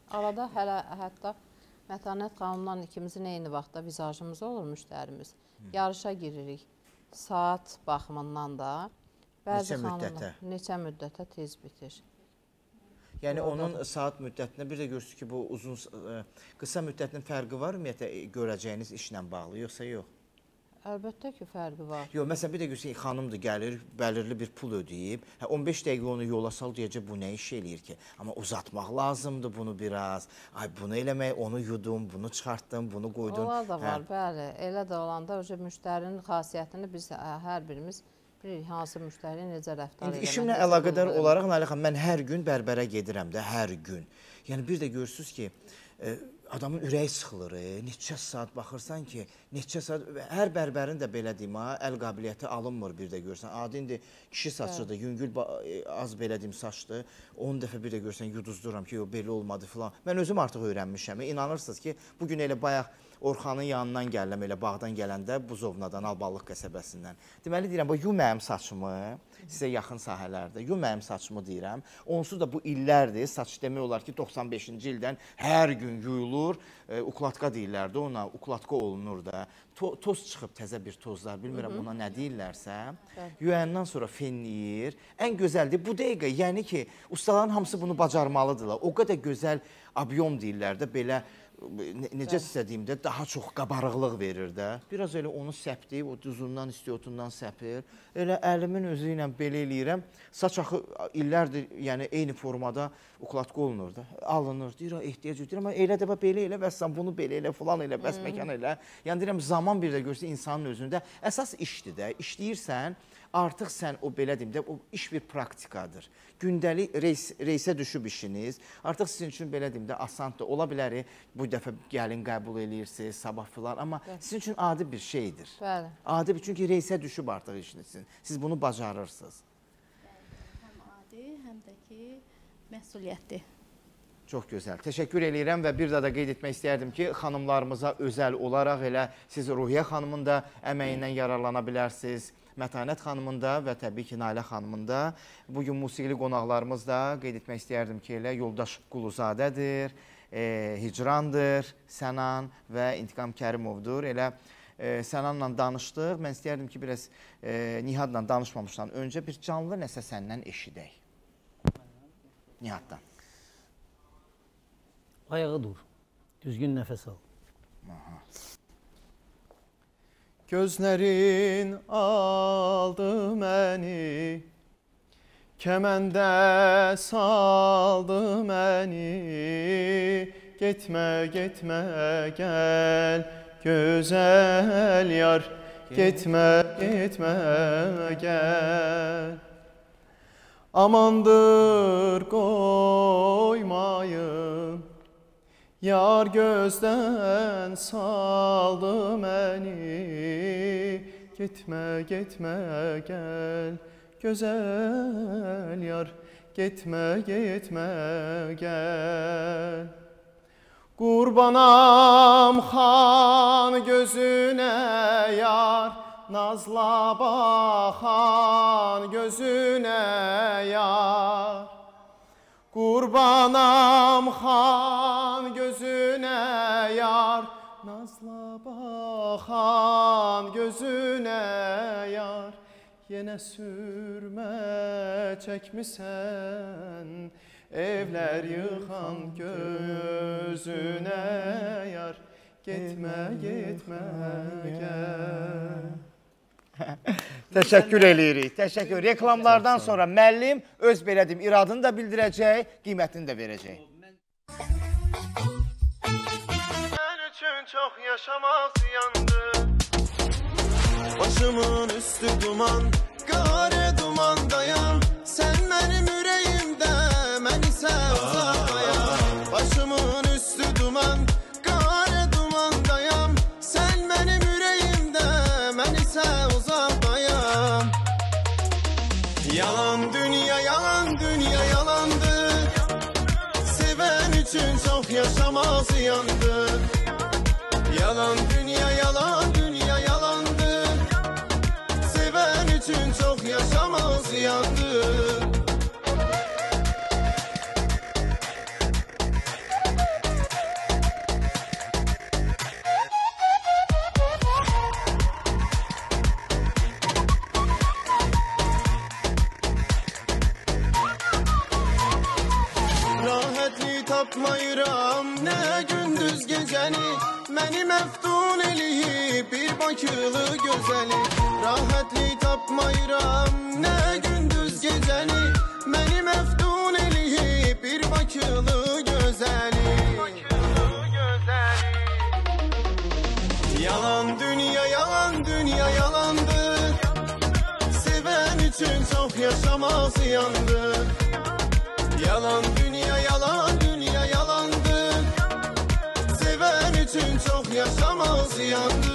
Arada hətta Mətanət xanımla ikimizin eyni vaxtda vizajımız olur müştərimiz. Yarışa giririk. Saat baxımından da. Neçə müddətə? Neçə müddətə tez bitir. Yəni onun saat müddətinə bir də görürsünüz ki, bu uzun, qısa müddətinin fərqi var ümumiyyətlə görəcəyiniz işlə bağlı, yoxsa yox? Əlbəttə ki, fərqi var. Yox, məsələn, bir də görürsünüz, xanımdır, gəlir, bəlirli bir pul ödəyib, 15 dəqiqə onu yola sal, deyəcək, bu nə iş eləyir ki? Amma uzatmaq lazımdır bunu biraz, ay bunu eləmək, onu yudum, bunu çıxartdım, bunu qoydum. Onlar da var, bəli. Elə də olanda müştərinin xasiyyətini biz hər birimiz bilirik, hansı müştəri necə rəftar eləmək. İşimlə əlaqədar olaraq, Nalə xanım, mən hər gün bərbərə gedirəm də, hər gün. Yəni, bir də görürsünüz ki, adamın ürəyi sıxılır, neçə saat baxırsan ki, neçə saat, hər bərbərin də belə deyim, əl qabiliyyəti alınmır bir də görsən. Adi indi kişi saçıdır, yüngül az belə deyim saçdır, 10 dəfə bir də görsən yuduzduram ki, belə olmadı filan. Mən özüm artıq öyrənmişəm, inanırsınız ki, bugün elə bayaq Orxanın yanından gələm, elə bağdan gələndə Buzovnadan, Alballıq qəsəbəsindən. Deməli deyirəm, yu mənim saçımı, sizə yaxın sahələrdə, yu mənim saçımı deyirəm. Onsuz da bu illərdir, saç demək olar ki, 95-ci ildən hər gün yuyulur, ukladka deyirlərdi ona, ukladka olunur da. Toz çıxıb, təzə bir tozlar, bilmirəm ona nə deyirlərsə, yuyandan sonra fenləyir. Ən gözəldir, bu dəqiqə, yəni ki, ustaların hamısı bunu bacarmalıdırlar. O qədər gözəl abyom deyirlər də, belə, necə sizə deyim də, daha çox qabarıqlıq verir də. Biraz elə onu səpdiyib, o duzundan, istiotundan səpir. Elə əlimin özü ilə belə eləyirəm. Saç axı illərdir, yəni eyni formada ukladka olunur da. Alınır, deyir, ehtiyac edir, amma elə də belə elə, bəssən bunu belə elə, filan elə, bəs məkan elə. Yəni deyirəm, zaman bir də görsə insanın özündə əsas işdir də. İşləyirsən, artıq sən o belə deyim də, o iş bir praktikadır. Gündəlik reysə düşüb işiniz, artıq sizin üçün belə deyim də, asandır. Ola bilər, bu dəfə gəlin qəbul eləyirsiniz, sabah filan, amma sizin üçün adi bir şeydir. Bəli. Adi bir, çünki reysə düşüb artıq işinizsin. Siz bunu bacarırsınız. Həm adi, həm də ki, məsuliyyətli. Çox gözəl. Təşəkkür eləyirəm və bir daha da qeyd etmək istərdim ki, xanımlarımıza özəl olaraq elə siz Ruhiyyə xanımın da əməyindən yararlana bilərsiniz. Mətanət xanımın da və təbii ki, Nailə xanımın da. Bugün musiqili qonaqlarımız da qeyd etmək istərdim ki, elə Yoldaş Quluzadədir, Hicrandır, Sənan və İntiqam Kərimovdur. Elə Sənanla danışdıq. Mən istərdim ki, biraz Nihadla danışmamışdan öncə bir canlı nəsə səndən eşidək. Nihaddan. Ayağı dur, düzgün nəfəs al. Gözlərin aldı məni, kəməndə saldı məni. Getmə, getmə, gəl, gözəl yar. Getmə, getmə, gəl. Amandır qoymayın, yar gözdən saldı məni. Getmə, getmə, gəl, gözəl yar. Getmə, getmə, gəl. Qurbanam xan gözünə yar, nazla baxan gözünə yar. Qurbanam xan gözünə yar, nazla baxan gözünə yar. Yenə sürmə çəkmisən, evlər yıxan gözünə yar. Getmə, getmə, gəl. Təşəkkür eləyirik. Təşəkkür. Reklamlardan sonra müəllim öz belə deyim, iradını da bildirəcək, qiymətini də verəcək. Mən üçün çox yaşamaq ziyandır. Başımın üstü duman, qara dumandayam. Sən mənim ürəyimdə, mən isə uzaqdayam. Başımın üstü duman, qara dumandayam. Sən mənim ürəyimdə, mən isə uzaqdayam. Yalan dünya, yalan dünya, yalandır. Sevən üçün çox yaşamaq ziyandır. Yalan dünya, yalan dünya, yalandır. Sevən üçün çox yaşamaq ziyandır. səni, məni məftun eləyib bir bakılı gözəli. Rahatlik tapmayıram nə gündüz gecəni, məni məftun eləyib bir bakılı gözəli. Yalan dünya, yalan dünya, yalandı. Seven için çok yaşamak ziyandı. Yalan dünya, yalan dünya, yalandı. Seven için çok yaşamak ziyandı.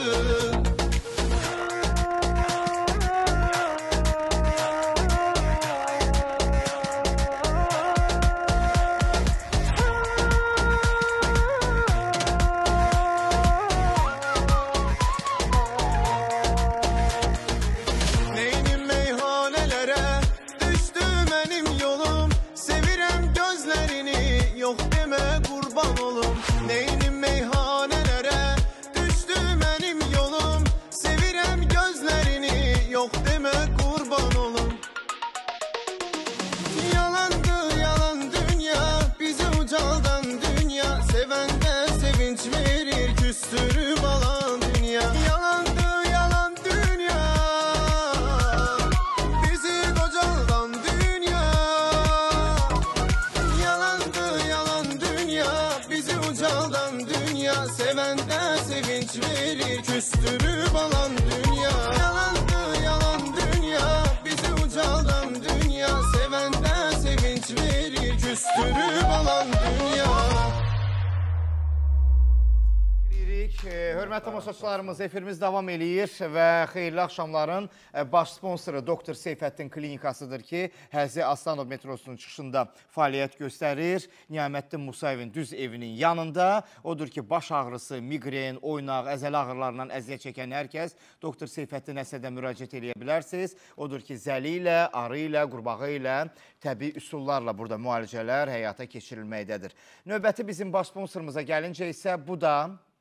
Küstürüp alan dünya. Yalandı yalan dünya, bizi ucaldan dünya. Sevenden sevinç verir, küstürüp alan dünya. Hörmətli tamaşaçılarımız, efirimiz davam eləyir və xeyirli axşamların baş sponsoru Doktor Seyfəddin Klinikasıdır ki, Həzi Aslanov metrosunun çıxışında fəaliyyət göstərir. Niyaməddin Musayevin düz evinin yanında. Odur ki, baş ağrısı, migren, oynaq, əzəli ağrılarından əziyyət çəkən hər kəs Doktor Seyfəddin əsədə müraciət edə bilərsiniz. Odur ki, zəli ilə, arı ilə, qurbağı ilə, təbii üsullarla burada müalicələr həyata keçirilməkdədir. Növbəti bizim baş sponsorumuza gəlincə isə bu da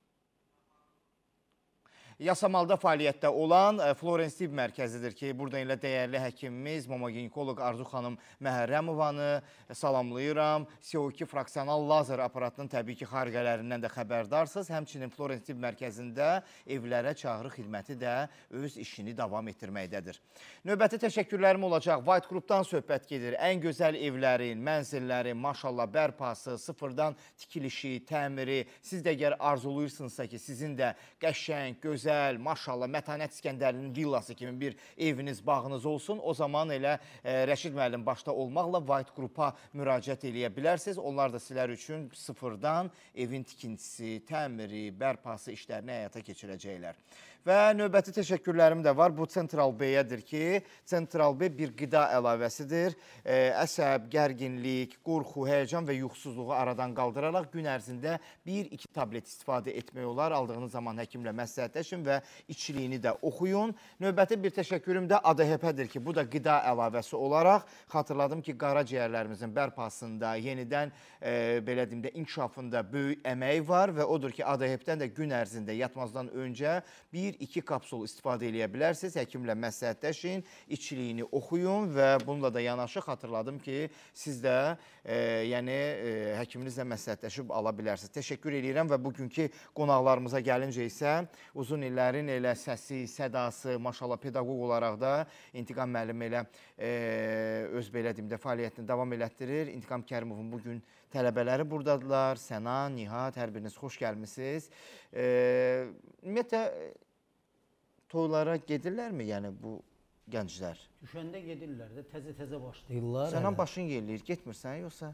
Yasamalda fəaliyyətdə olan Florence Tibb mərkəzidir ki, burada ilə dəyərli həkimimiz, mama-ginekoloq Arzu xanım Məhərrəmovanı salamlayıram. CO2 fraksional lazer aparatının təbii ki, xarqələrindən də xəbərdarsınız. Həmçinin Florence Tibb mərkəzində evlərə çağrı xidməti də öz işini davam etdirməkdədir. Növbəti təşəkkürlərim olacaq. White Group'dan söhbət gedir. Ən gözəl evlərin, mənzillərin, maşallah, bərpası, sıfırdan tikilişi, təmiri. Siz də əgər arzuluyursunuzsa ki, sizin də qəşəng, gözəl, maşallah, Mətanət İskəndərlinin villası kimi bir eviniz, bağınız olsun. O zaman elə Rəşid müəllim başda olmaqla White Group'a müraciət eləyə bilərsiniz. Onlar da sizlər üçün sıfırdan evin tikintisi, təmiri, bərpası işlərini həyata keçirəcəklər. Və növbəti təşəkkürlərim də var. Bu Central B-yədir ki, Central B bir qida əlavəsidir. Əsəb, gərginlik, qorxu, həyəcan və yuxusuzluğu aradan qaldıraraq gün ərzində 1-2 tablet istifadə etmək olar. Aldığınız zaman həkimlə məsləhətləşin və içiliyini də oxuyun. Növbəti bir təşəkkürüm də ADHP-dir ki, bu da qida əlavəsi olaraq xatırladım ki, qaraciyərlərimizin bərpasında, yenidən belə deyim də inkişafında böyük əməyi var və odur ki, ADHP-dən də gün ərzində yatmazdan öncə 1-2 kapsul istifadə edə bilərsiniz. Həkimlə məsləhətləşin, içiliyini oxuyun və bununla da yanaşı xatırladım ki, siz də həkiminizlə məsləhətləşib ala bilərsiniz. Təşəkkür edirəm və bugünkü qonaqlarımıza gəlincə isə uzun illərin elə səsi, sədası, maşallah pedaqoq olaraq da İntiqam müəllim elə öz belə deyim də fəaliyyətini davam elətdirir. İntiqam Kərimovun bugün tələbələri buradadılar. Səna, Nihat, hər biriniz xoş gəlmişsiniz. Ümumiyyətlə, toylara gedirlərmi, yəni bu gənclər? Düşəndə gedirlər də, təzə-təzə başlayırlar. Sənan başın yerləyir, getmirsən, yoxsa?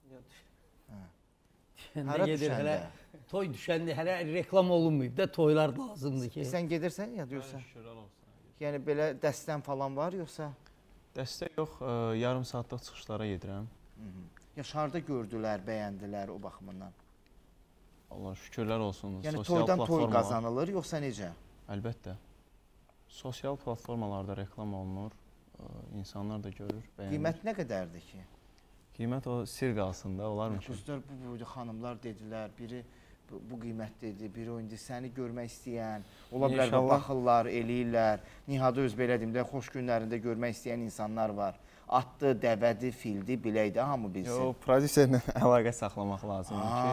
Düşəndə gedir, hələ toy düşəndə, hələ reklam olunmayıb da, toylar lazımdır ki. Sən gedirsən ya, diyorsan? Yəni, belə dəstən falan var, yoxsa? Dəstə yox, yarım saatlıq çıxışlara gedirəm. Yaşarda gördülər, bəyəndilər o baxımından. Allah şükürlər olsun. Yəni, toydan toy qazanılır, yoxsa necə? Əlbəttə. Sosial platformalarda reklam olunur, insanlar da görür, bəyənir. Qiymət nə qədərdir ki? Qiymət o sir qalsın da, olarmı ki? Qızlar, bu xanımlar dedilər, biri bu qiymət dedi, biri o indi səni görmək istəyən, ola bilər baxırlar, eləyirlər. Nihadı öz belə deyim də, xoş günlərində görmək istəyən insanlar var. atdı, dəvədi, fildi, biləydi, hamı bilsin. Yox, prodüserlə əlaqə saxlamaq lazımdır ki.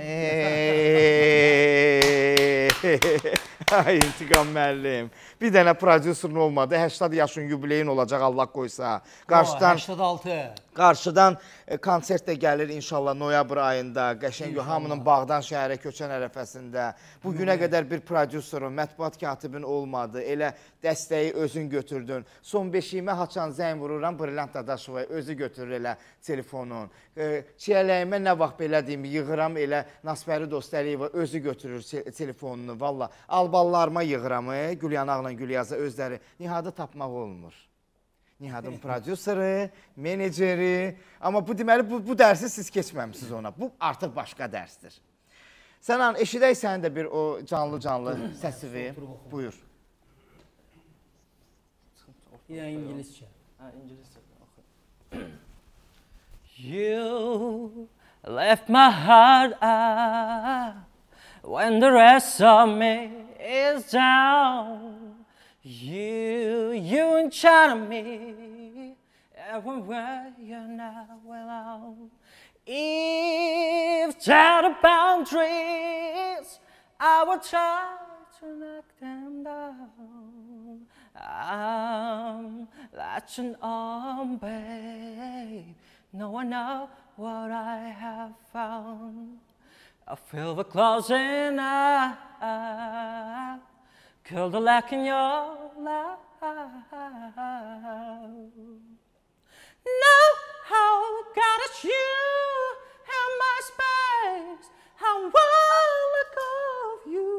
İntiqam müəllim. Bir dənə prodüserin olmadı. 80 yaşın yubileyin olacaq Allah qoysa. 86. Qarşıdan konsert də gəlir inşallah noyabr ayında. Qəşəng hamının bağdan şəhərə köçən ərəfəsində. Bu günə qədər bir prodüserin, mətbuat katibin olmadı. Elə dəstəyi özün götürdün. Son beşiyimə haçan zəng vururam. Brilliant Dadaşovaya özü götürür elə telefonun. Çiyələyimə nə vaxt belə deyim, yığıram elə Nasbəri Dostəliyeva özü götürür telefonunu. Valla alballarıma yığıram. Gülyanaqla Gülyaza özləri. Nihadı tapmaq olmur. Nihadın prodüseri, meneceri. Amma bu deməli bu dərsi siz keçməmişsiniz ona. Bu artıq başqa dərsdir. Sənan, eşidək sənin də bir o canlı səsivi. Buyur. Yine İngilizce. İngilizce. You left my heart up when the rest of me is down. You enchanted me everywhere you're not alone. If there are boundaries, I will try to knock them down. I'm latching on, babe. No one knows what I have found. I feel the closing eye, kill the lack in your life. Know how God is you in my space. I won't let go of you.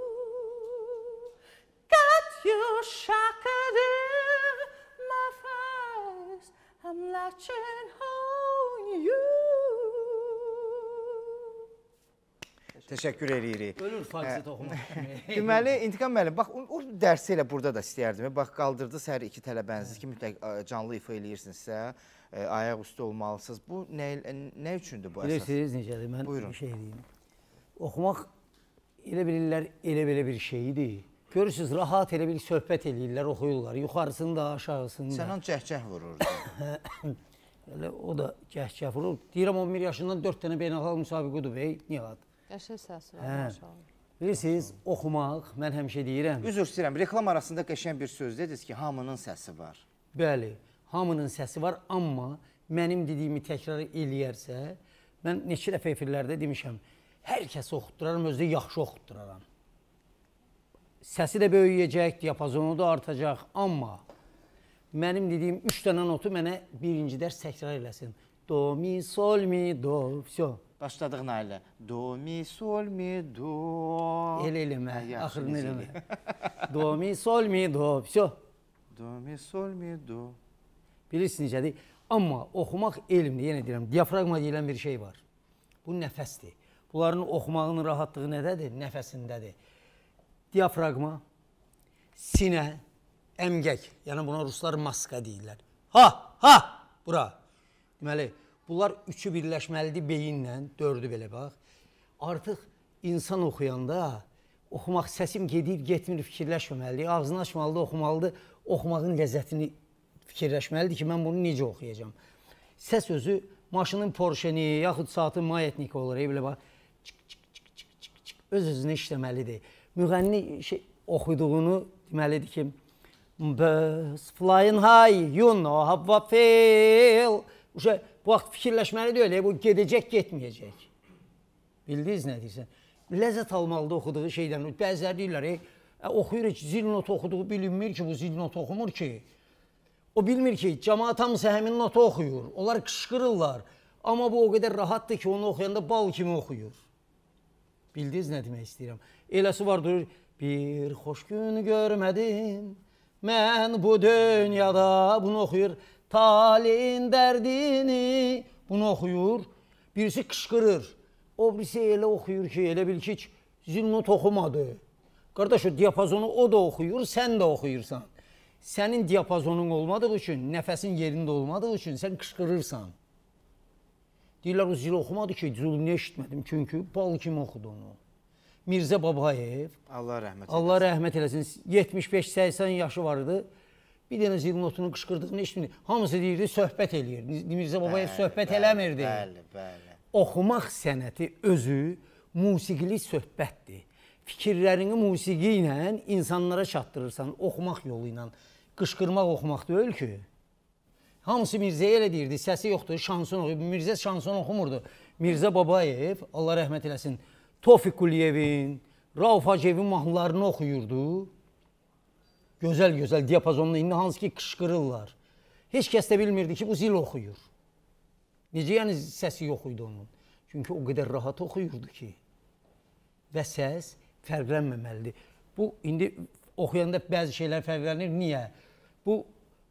Got you shackled in my face. I'm latching on you. Təşəkkür edirik. Ölür falset oxumaq. Deməli, İntiqam müəllim, bax o dərsi elə burada da istəyərdim. Bax qaldırdı səhər iki tələbəniz ki, mütləq canlı ifa eləyirsinizsə, ayaq üstü olmalısınız. Bu nə üçündür bu əsas? Bilirsiniz necədir? Mən Buyurun. bir şey deyim. Oxumaq elə bilirlər, elə belə bir şeydir. Görürsünüz, rahat elə bir söhbət eləyirlər, oxuyurlar. Yuxarısını da, aşağısını da. Sən on cəhcəh vururdu. O da cəhcəh vurur. Deyirəm 11 yaşından 4 dənə beynəlxalq müsabiqədir bey, Nihad. Qəşəng səsi var maşallah. Bilirsiniz, oxumaq, mən həmişə deyirəm. Üzr istəyirəm, reklam arasında qəşəng bir söz dediniz ki, hamının səsi var. Bəli, hamının səsi var, amma mənim dediyimi təkrar eləyərsə, mən neçə dəfə efirlərdə demişəm, hər kəsi oxutduraram, özdə yaxşı oxutduraram. Səsi də böyüyəcək, diapazonu da artacaq, amma mənim dediyim 3 dənə notu mənə birinci dərs təkrar eləsin. Do, mi, sol, mi, do, vəsə. Başladıq Nailə. Do, mi, sol, mi, do. Elə eləmə, axırını eləmə. Do, mi, sol, mi, do, vəsə. Do, mi, sol, mi, do. Bilirsiniz necədir? Amma oxumaq elmdir, yenə deyirəm, diafragma deyilən bir şey var. Bu nəfəsdir. Bunların oxumağının rahatlığı nədədir? Nəfəsindədir. Diafragma, sinə, əmgək, yəni buna ruslar maska deyirlər. Ha, bura. Deməli, bunlar üçü birləşməlidir beyinlə, dördü belə bax. Artıq insan oxuyanda, oxumaq səsim gedir, getmir, fikirləşməməlidir. Ağzını açmalıdır, oxumalıdır, oxumağın ləzzətini fikirləşməlidir ki, mən bunu necə oxuyacağım. Səs özü maşının Porscheni, yaxud saatın Maetnik olur, belə bax, öz-özünə işləməlidir. Müğənni oxuduğunu deməlidir ki, birds flying high, you know how I feel. Bu vaxt fikirləşməli deyil, bu gedəcək, getməyəcək. Bildiniz nə deyirsən? Ləzzət almalıdır oxuduğu şeydən. Bəziləri deyirlər, oxuyur ki, zil notu oxuduğu bilinmir ki, bu zil notu oxumur ki. O bilmir ki, cəmaat hamısı həmin notu oxuyur. Onlar qışqırırlar. Amma bu o qədər rahatdır ki, onu oxuyanda bal kimi oxuyur. Bildiniz nə demək istəyirəm? Eləsi var, durur, bir xoş gün görmədim, mən bu dünyada bunu oxuyur. Taleyin dərdini bunu oxuyur, birisi qışqırır. O birisi elə oxuyur ki, elə bil ki, zil not oxumadı. Qardaş, o diapazonu o da oxuyur, sən də oxuyursan. Sənin diapazonun olmadığı üçün, nəfəsin yerində olmadığı üçün sən qışqırırsan. Deyirlər, o zil oxumadı ki, zilini eşitmədim, çünki bal kimi oxudu onu. Mirzə Babayev, Allah rəhmət eləsin. Allah rəhmət eləsin, 75-80 yaşı vardı. Bir dənə zil notunu qışqırdığını eşitmir. Hamısı deyirdi, söhbət eləyir. Mirzə Babayev söhbət eləmirdi. Bəli. Oxumaq sənəti özü musiqili söhbətdir. Fikirlərini musiqi ilə insanlara çatdırırsan, oxumaq yolu ilə. Qışqırmaq oxumaq deyil ki. Hamısı Mirzəyə elə deyirdi, səsi yoxdur, şanson oxuyur. Mirzə şanson oxumurdu. Mirzə Babayev, Allah rəhmət eləsin, Tofiq Quliyevin, Rauf Hacıyevin mahnılarını oxuyurdu. Gözəl diapazonlu, indi hansı ki qışqırırlar. Heç kəs də bilmirdi ki, bu zil oxuyur. Necə yəni səsi yox idi onun? Çünki o qədər rahat oxuyurdu ki. Və səs fərqlənməməlidir. Bu, indi oxuyanda bəzi şeylər fərqlənir. Niyə? Bu,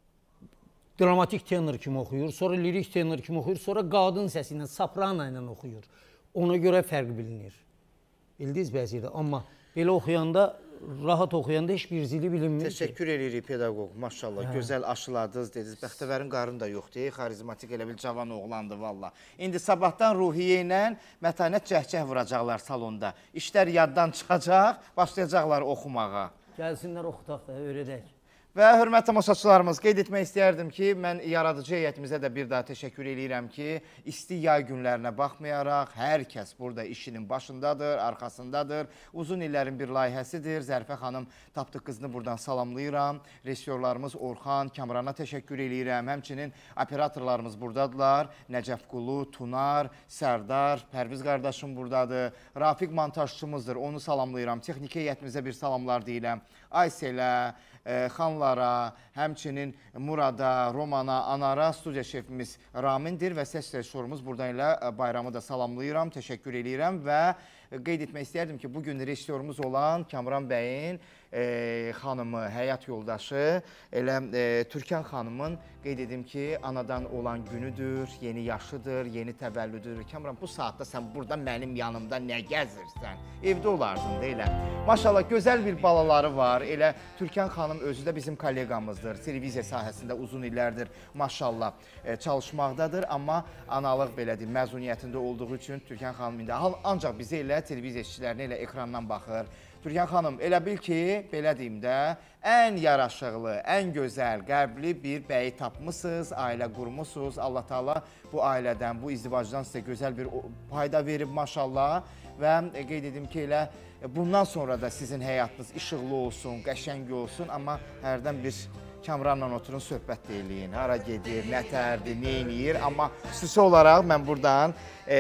dramatik tenor kimi oxuyur, sonra lirik tenor kimi oxuyur, sonra qadın səsi ilə, soprano ilə oxuyur. Ona görə fərq bilinir. Bildiniz bəzi yerdə. Amma belə oxuyanda, rahat oxuyanda heç bir zili bilinmir. Təşəkkür edirik pedaqoq, maşallah. Gözəl aşıladınız dediniz. Bəxtəvərin qarını da yoxdur. Xarizmatik elə bil cavan oğlandı valla. İndi sabahdan Ruhiyyə ilə Mətanət cəhcəh vuracaqlar salonda. İşlər yaddan çıxacaq, başlayacaqlar oxumağa. Gəlsinlər oxutaq da, öyrədək. Və hörmətli tamaşaçılarımız, qeyd etmək istəyərdim ki, mən yaradıcı heyətimizə də bir daha təşəkkür edirəm ki, isti yay günlərinə baxmayaraq, hər kəs burada işinin başındadır, arxasındadır. Uzun illərin bir layihəsidir. Zərifə xanım Tapdıq qızını buradan salamlayıram. Rejissorlarımız Orxan, Kamrana təşəkkür edirəm. Həmçinin operatorlarımız buradadılar. Nəcəf Qulu, Tunar, Sərdar, Pərviz qardaşım buradadır. Rafiq montajçımızdır, onu salamlayıram. Texniki heyətimizə bir salamlar deyirəm. Ayselə, xanlara, həmçinin Murada, Romana, Anara, studiya şefimiz Ramindir və səs rejissorumuz buradan ilə Bayramı da salamlayıram, təşəkkür edirəm və qeyd etmək istərdim ki, bugün rejissorumuz olan Kamran bəyin xanımı, həyat yoldaşı, elə Türkan xanımın qeyd edim ki, anadan olan günüdür, yeni yaşıdır, yeni təvəllüdür. Kamran, bu saatda sən burada mənim yanımda nə gəzirsən? Evdə olardın da elə. Maşallah, gözəl bir balaları var. Elə Türkan xanım özü də bizim kolleqamızdır. Televiziya sahəsində uzun illərdir maşallah çalışmaqdadır. Amma analıq belədir, məzuniyyətində olduğu üçün Türkan xanım indi ancaq bizə elə televiziya işçilərinə elə ekrandan baxır. Türkan xanım, elə bil ki, belə deyim də, ən yaraşıqlı, ən gözəl, qərbli bir bəyi tapmışsınız, ailə qurmuşsunuz. Allah Taala bu ailədən, bu izdivacdan sizə gözəl bir payda verib maşallah. Və qeyd edim ki, elə bundan sonra da sizin həyatınız işıqlı olsun, qəşəng olsun. Amma hərdən bir Kamranla oturun, söhbət deyiləyin. Hara gedir, nə tərdir, nə eləyir. Amma xüsusi olaraq mən buradan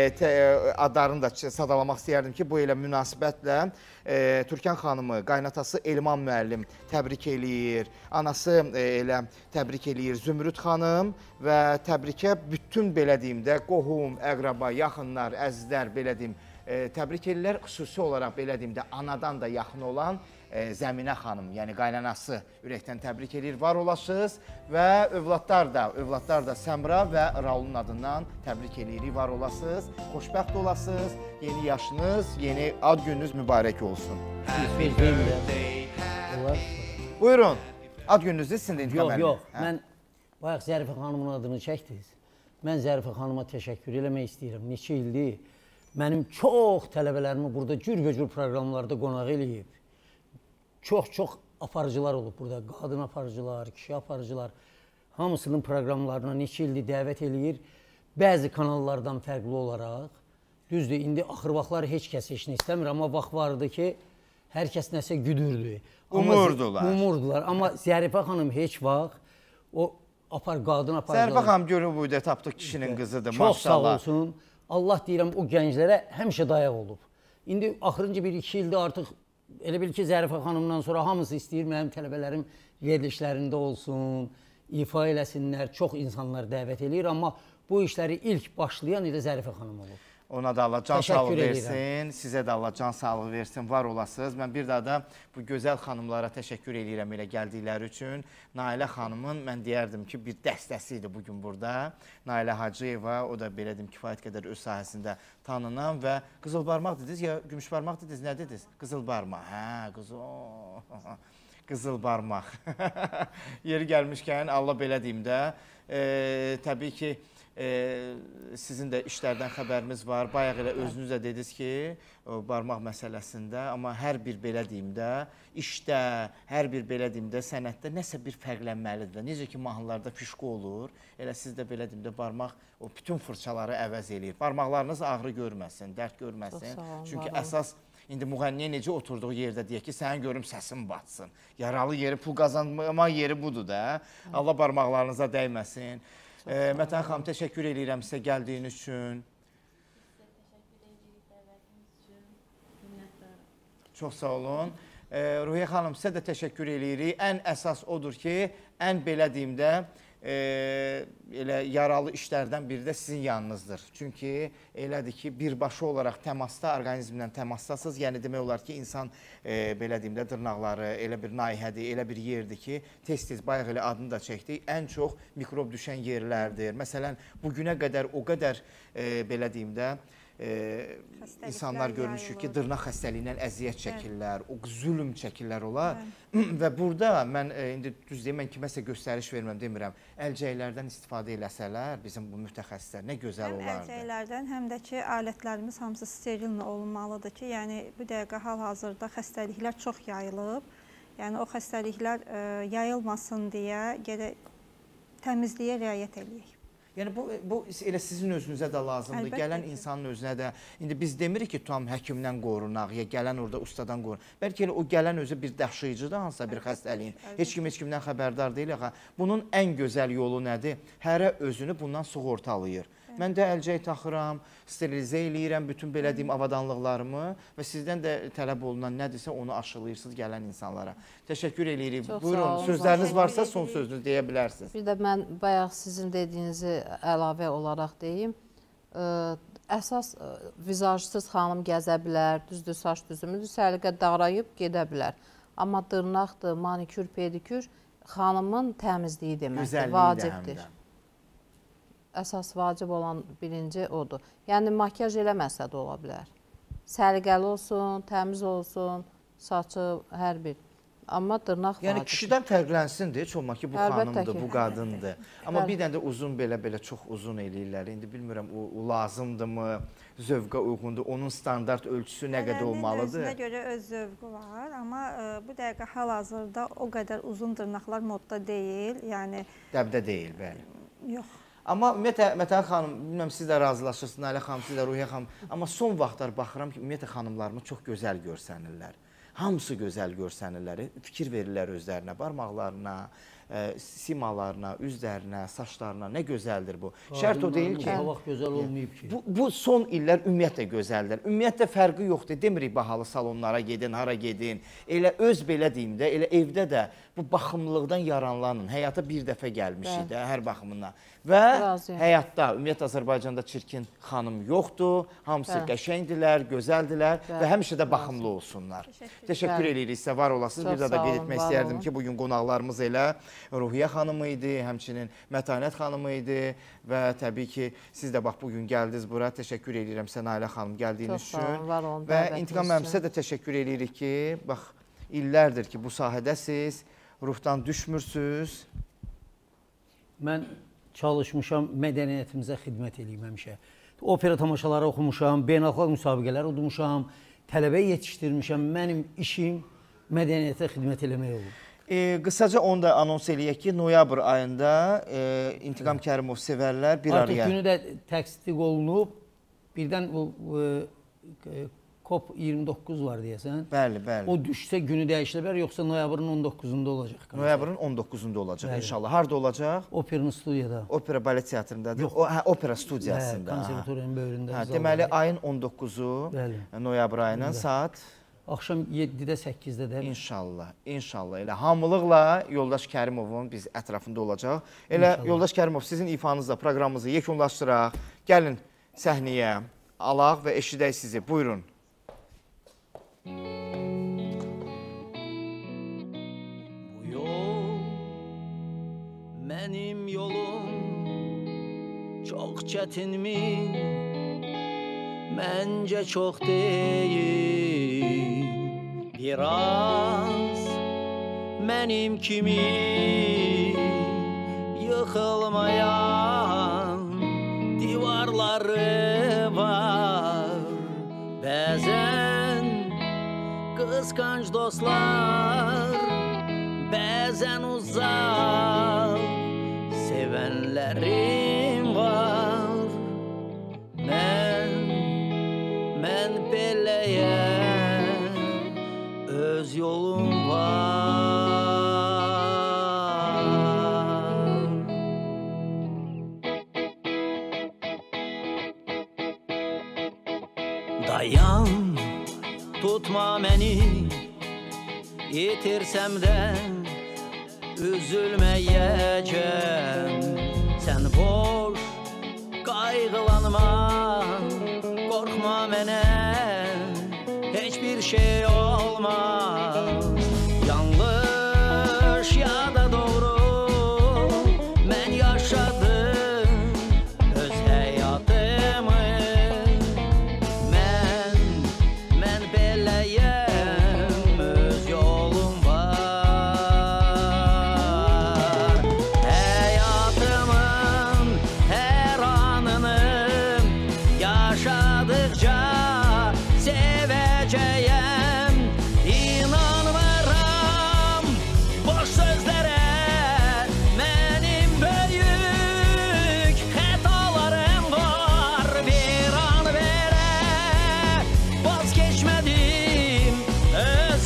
adlarını da sadalamaq istəyərdim ki, bu elə münasibətlə Türkan xanımı, qaynatası Elman müəllim təbrik eləyir. Anası elə təbrik eləyir Zümrüd xanım və təbrikə bütün belə deyim də qohum, əqraba, yaxınlar, əzizlər belə deyim təbrik edirlər. Xüsusi olaraq belə deyim də anadan da yaxın olan Zəminə xanım, yəni qaynanası ürəkdən təbrik edir, var olasınız və övladlar da Səmra və Raulun adından təbrik edirik, var olasınız, xoşbəxt olasınız, yeni yaşınız, yeni ad gününüz mübarək olsun. Buyurun, ad gününüzü sizin də intiqam edin. Yox, mən bayaq Zərifə xanımın adını çəkdiniz. Mən Zərifə xanıma təşəkkür eləmək istəyirəm. Neçə ildir mənim çox tələbələrimi burada cürbəcür proqramlarda qonaq eləyib. Çox aparıcılar olub burada, qadın aparıcılar, kişi aparıcılar, hamısının proqramlarına neçə ildir dəvət eləyir. Bəzi kanallardan fərqli olaraq, düzdür, indi axır vaxtlar heç kəs heç nə istəmir, amma vaxt vardı ki, hər kəs nəsə güdürdü. Umurdular, amma Zərifə xanım heç vaxt, o qadın aparıcılar... Zərifə xanım görün bu da Tapdıq kişinin qızıdır, maşallah. Çox sağ olsun. Allah deyirəm, o gənclərə həmişə dayaq olub. İndi axırıncı 1-2 ildə artıq elə bil ki, Zərifə xanımdan sonra hamısı istəyir, mənim tələbələrim verilişlərində olsun, ifa eləsinlər, çox insanlar dəvət eləyir, amma bu işləri ilk başlayan elə Zərifə xanım olub. Ona da Allah can sağlığı versin, sizə də Allah can sağlığı versin, var olasınız. Mən bir daha da bu gözəl xanımlara təşəkkür edirəm elə gəldikləri üçün. Nailə xanımın, mən deyərdim ki, bir dəstəsi idi bugün burada. Nailə Hacıyeva, o da belə deyim, kifayət qədər öz sahəsində tanınan və qızılbarmaq dediniz, ya gümüşbarmaq dediniz, nə dediniz? Qızılbarmaq, hə, qızılbarmaq. Yeri gəlmişkən, Allah belə deyim də, təbii ki, sizin də işlərdən xəbərimiz var. Bayaq elə özünüz də dediniz ki, barmaq məsələsində, amma hər bir belə deyim də, işdə, hər bir belə deyim də, sənətdə nəsə bir fərqlənməlidir. Necə ki, mahnılarda fişqo olur, elə siz də belə deyim də, barmaq o bütün fırçaları əvəz eləyir. Barmaqlarınız ağrı görməsin, dərd görməsin. Çünki əsas İndi müğənniyə necə oturduğu yerdə deyək ki, sənin görüm səsin batsın. Yaralı yeri, pul qazanmaq yeri budur da. Allah barmaqlarınıza dəyməsin. Mətən xanım, təşəkkür edirəm sizə gəldiyiniz üçün. Çox sağ olun. Ruhiyyə xanım, sizə də təşəkkür edirik. Ən əsas odur ki, ən belə deyim də, elə yaralı işlərdən biri də sizin yanınızdır. Çünki elədir ki, birbaşa olaraq təmasda, orqanizmlə təmasdasınız. Yəni demək olar ki, insan belə deyim də, dırnaqları elə bir nahiyədir, elə bir yerdir ki, tez-tez bayaq elə adını da çəkdik, ən çox mikrob düşən yerlərdir. Məsələn, bugünə qədər o qədər belə deyim də, insanlar görmüşük ki, dırnaq xəstəliyindən əziyyət çəkirlər, o zülm çəkirlər olar. Və burada mən, indi düz deyim, mən kiməsə göstəriş verməm, demirəm, əlcəklərdən istifadə eləsələr, bizim bu mütəxəssislər, nə gözəl olardı. Həm əlcəklərdən, həm də ki, alətlərimiz hamısı steril olunmalıdır ki, yəni bu dəqiqə hal-hazırda xəstəliklər çox yayılıb. Yəni o xəstəliklər yayılmasın deyə gərək təmizliyə riayət eləyək. Yəni bu elə sizin özünüzə də lazımdır, gələn insanın özünə də. İndi biz demirik ki, tam həkimdən qorunaq, ya gələn orada ustadan qorunaq. Bəlkə elə o gələn özü bir daşıyıcıdır hansısa bir xəstəliyin. Heç kimdən xəbərdar deyil. Bunun ən gözəl yolu nədir? Hərə özünü bundan sığortalayır. Mən də əlcək taxıram, sterilizə eləyirəm bütün belə deyim avadanlıqlarımı və sizdən də tələb olunan nədirsə onu aşılayırsınız gələn insanlara. Təşəkkür eləyirik. Buyurun, sözləriniz varsa son sözünüzü deyə bilərsiniz. Bir də mən bayaq sizin dediyinizi əlavə olaraq deyim. Əsas vizajsız xanım gəzə bilər, düzdür, saç düzümüdür, səliqə darayıb gedə bilər. Amma dırnaqdır, manikür, pedikür xanımın təmizliyi deməkdir, vacibdir. Əsas vacib olan birinci odur. Yəni, makyaj eləməsə də ola bilər. Səliqəli olsun, təmiz olsun, saçı, hər bir. Amma dırnaq vacib. Yəni, kişidən fərqlənsin deyə, heç olmaq ki, bu xanımdır, bu qadındır. Amma bir dənə də uzun belə çox uzun eləyirlər. İndi bilmirəm, o lazımdırmı, zövqə uyğundur, onun standart ölçüsü nə qədər olmalıdır? Özünə görə öz zövqü var, amma bu dəqiqə hal-hazırda o qədər uzun dırnaqlar modda deyil. Dəbdə deyil, bəli. Yox. Amma Mətən xanım, bilməm siz də razılaşırsınız, Nalə xanım, siz də Ruhiyyə xanım. Amma son vaxtlar baxıram ki, ümumiyyətlə xanımlarımız çox gözəl görsənirlər. Hamısı gözəl görsənirlər, fikir verirlər özlərinə, barmaqlarına, simalarına, üzlərinə, saçlarına. Nə gözəldir bu. Şərt o deyil ki, bu vaxt gözəl olmayıb ki. Bu son illər ümumiyyətlə gözəldir. Ümumiyyətlə fərqi yoxdur. Demirik bahalı salonlara gedin, hara gedin. Elə öz belə deyim də, elə evdə də bu baxımlılıqdan yaranlanın. Həyata bir dəfə gəlmişik də, hər baxımından. Və həyatda, ümumiyyətlə Azərbaycanda çirkin xanım yoxdur. Hamısı qəşəngdirlər, gözəldilər və həmişə də baxımlı olsunlar. Təşəkkür edirik sizə, var olasınız. Bir də qeyd etmək istəyərdim ki, bugün qonaqlarımız elə Ruhiyyə xanımı idi, həmçinin Mətanət xanımı idi və təbii ki, siz də bax bugün gəldiniz bura. Təşəkkür edirəm sizə Nailə xanım gəldiyiniz üçün və İntiqam müəllim sizə də təşəkkür edirik ki, bax illərdir ki, bu sahədəsiz, ruhdan düşmürsünüz. Mən çalışmışam, mədəniyyətimizə xidmət edeyim həmişə. Opera tamaşaları oxumuşam, beynəlxalq müsabiqələr udmuşam, tələbə yetişdirmişəm. Mənim işim mədəniyyətə xidmət eləmək olur. Qısaca onu da anons eləyək ki, noyabr ayında İntiqam Kərimov sevərlər bir araya. Artıq günü də təsdiq olunub, birdən COP29 var deyəsən. Bəli, bəli. O düşsə günü dəyişirlər, yoxsa noyabrın 19-unda olacaq? Noyabrın 19-unda olacaq inşallah. Harada olacaq? Operanın studiyada. Opera balet teatrındadır. Opera studiyasında. Konservatoriyanın böyründə. Deməli, ayın 19-u, noyabr ayının saat... Axşam 7-də, 8-də də. İnşallah, inşallah. Elə hamılıqla Yoldaş Kərimovun biz ətrafında olacaq. Elə Yoldaş Kərimov, sizin ifanızla proqramımızı yekunlaşdıraq. Gəlin səhnəyə alaq və eşidək sizi. Buyurun. Bu yol mənim yolum çox çətinmi? Məncə çox deyil. Biraz mənim kimi yıxılmayan qısqanc dostlar, bəzən uzaq sevənlərim var. Mən beləyəm, öz yolum var. Dayan, tutma məni, yetirsəm də üzülməyəcəm. Sən boş qayğılanma, qorxma mənə, heç bir şey olmaz. Yanlış ya da doğru, mən yaşadım öz həyatımı. Mən beləyəm, öz yolum var. Həyatımın hər anını yaşadıkca sevəcəyəm. İnanmıram boş sözlərə, mənim böyük xətalarım var. Bir an belə vazgeçmədim öz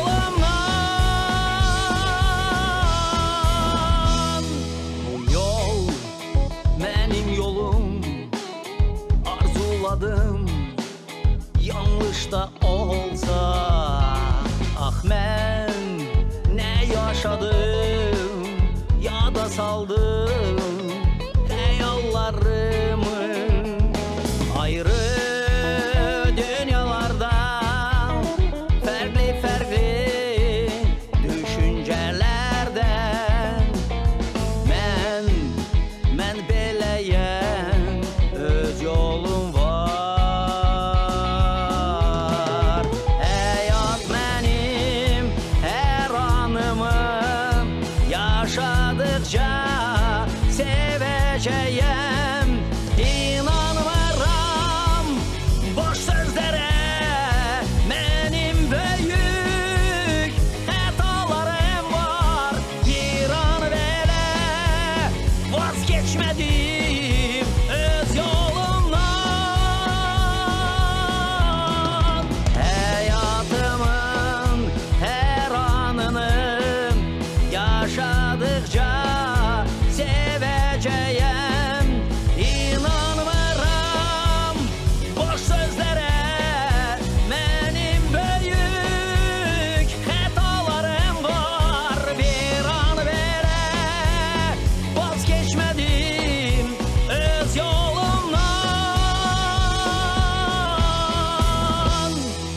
yolumdan. Bu yol mənim yolum, arzuladım yanlış da olsa. Ah mən nə yaşadım, yada saldım xəyallarımı. Ayrı dünyalardan, fərqli düşüncələrdən. Mən beləyəm, öz yolum var. Həyat mənim hər anımı yaşadıkca sevəcəyəm. İnanmıram boş sözlərə, mənim böyük xətalarım var. Bir an belə vazgeçmədim öz yolumdan. Həyatımın hər anını yaşadıkca sevəcəyəm. İnanmıram boş sözlərə, mənim böyük xətalarım var. Bir an belə vazgeçmədim öz yolumdan.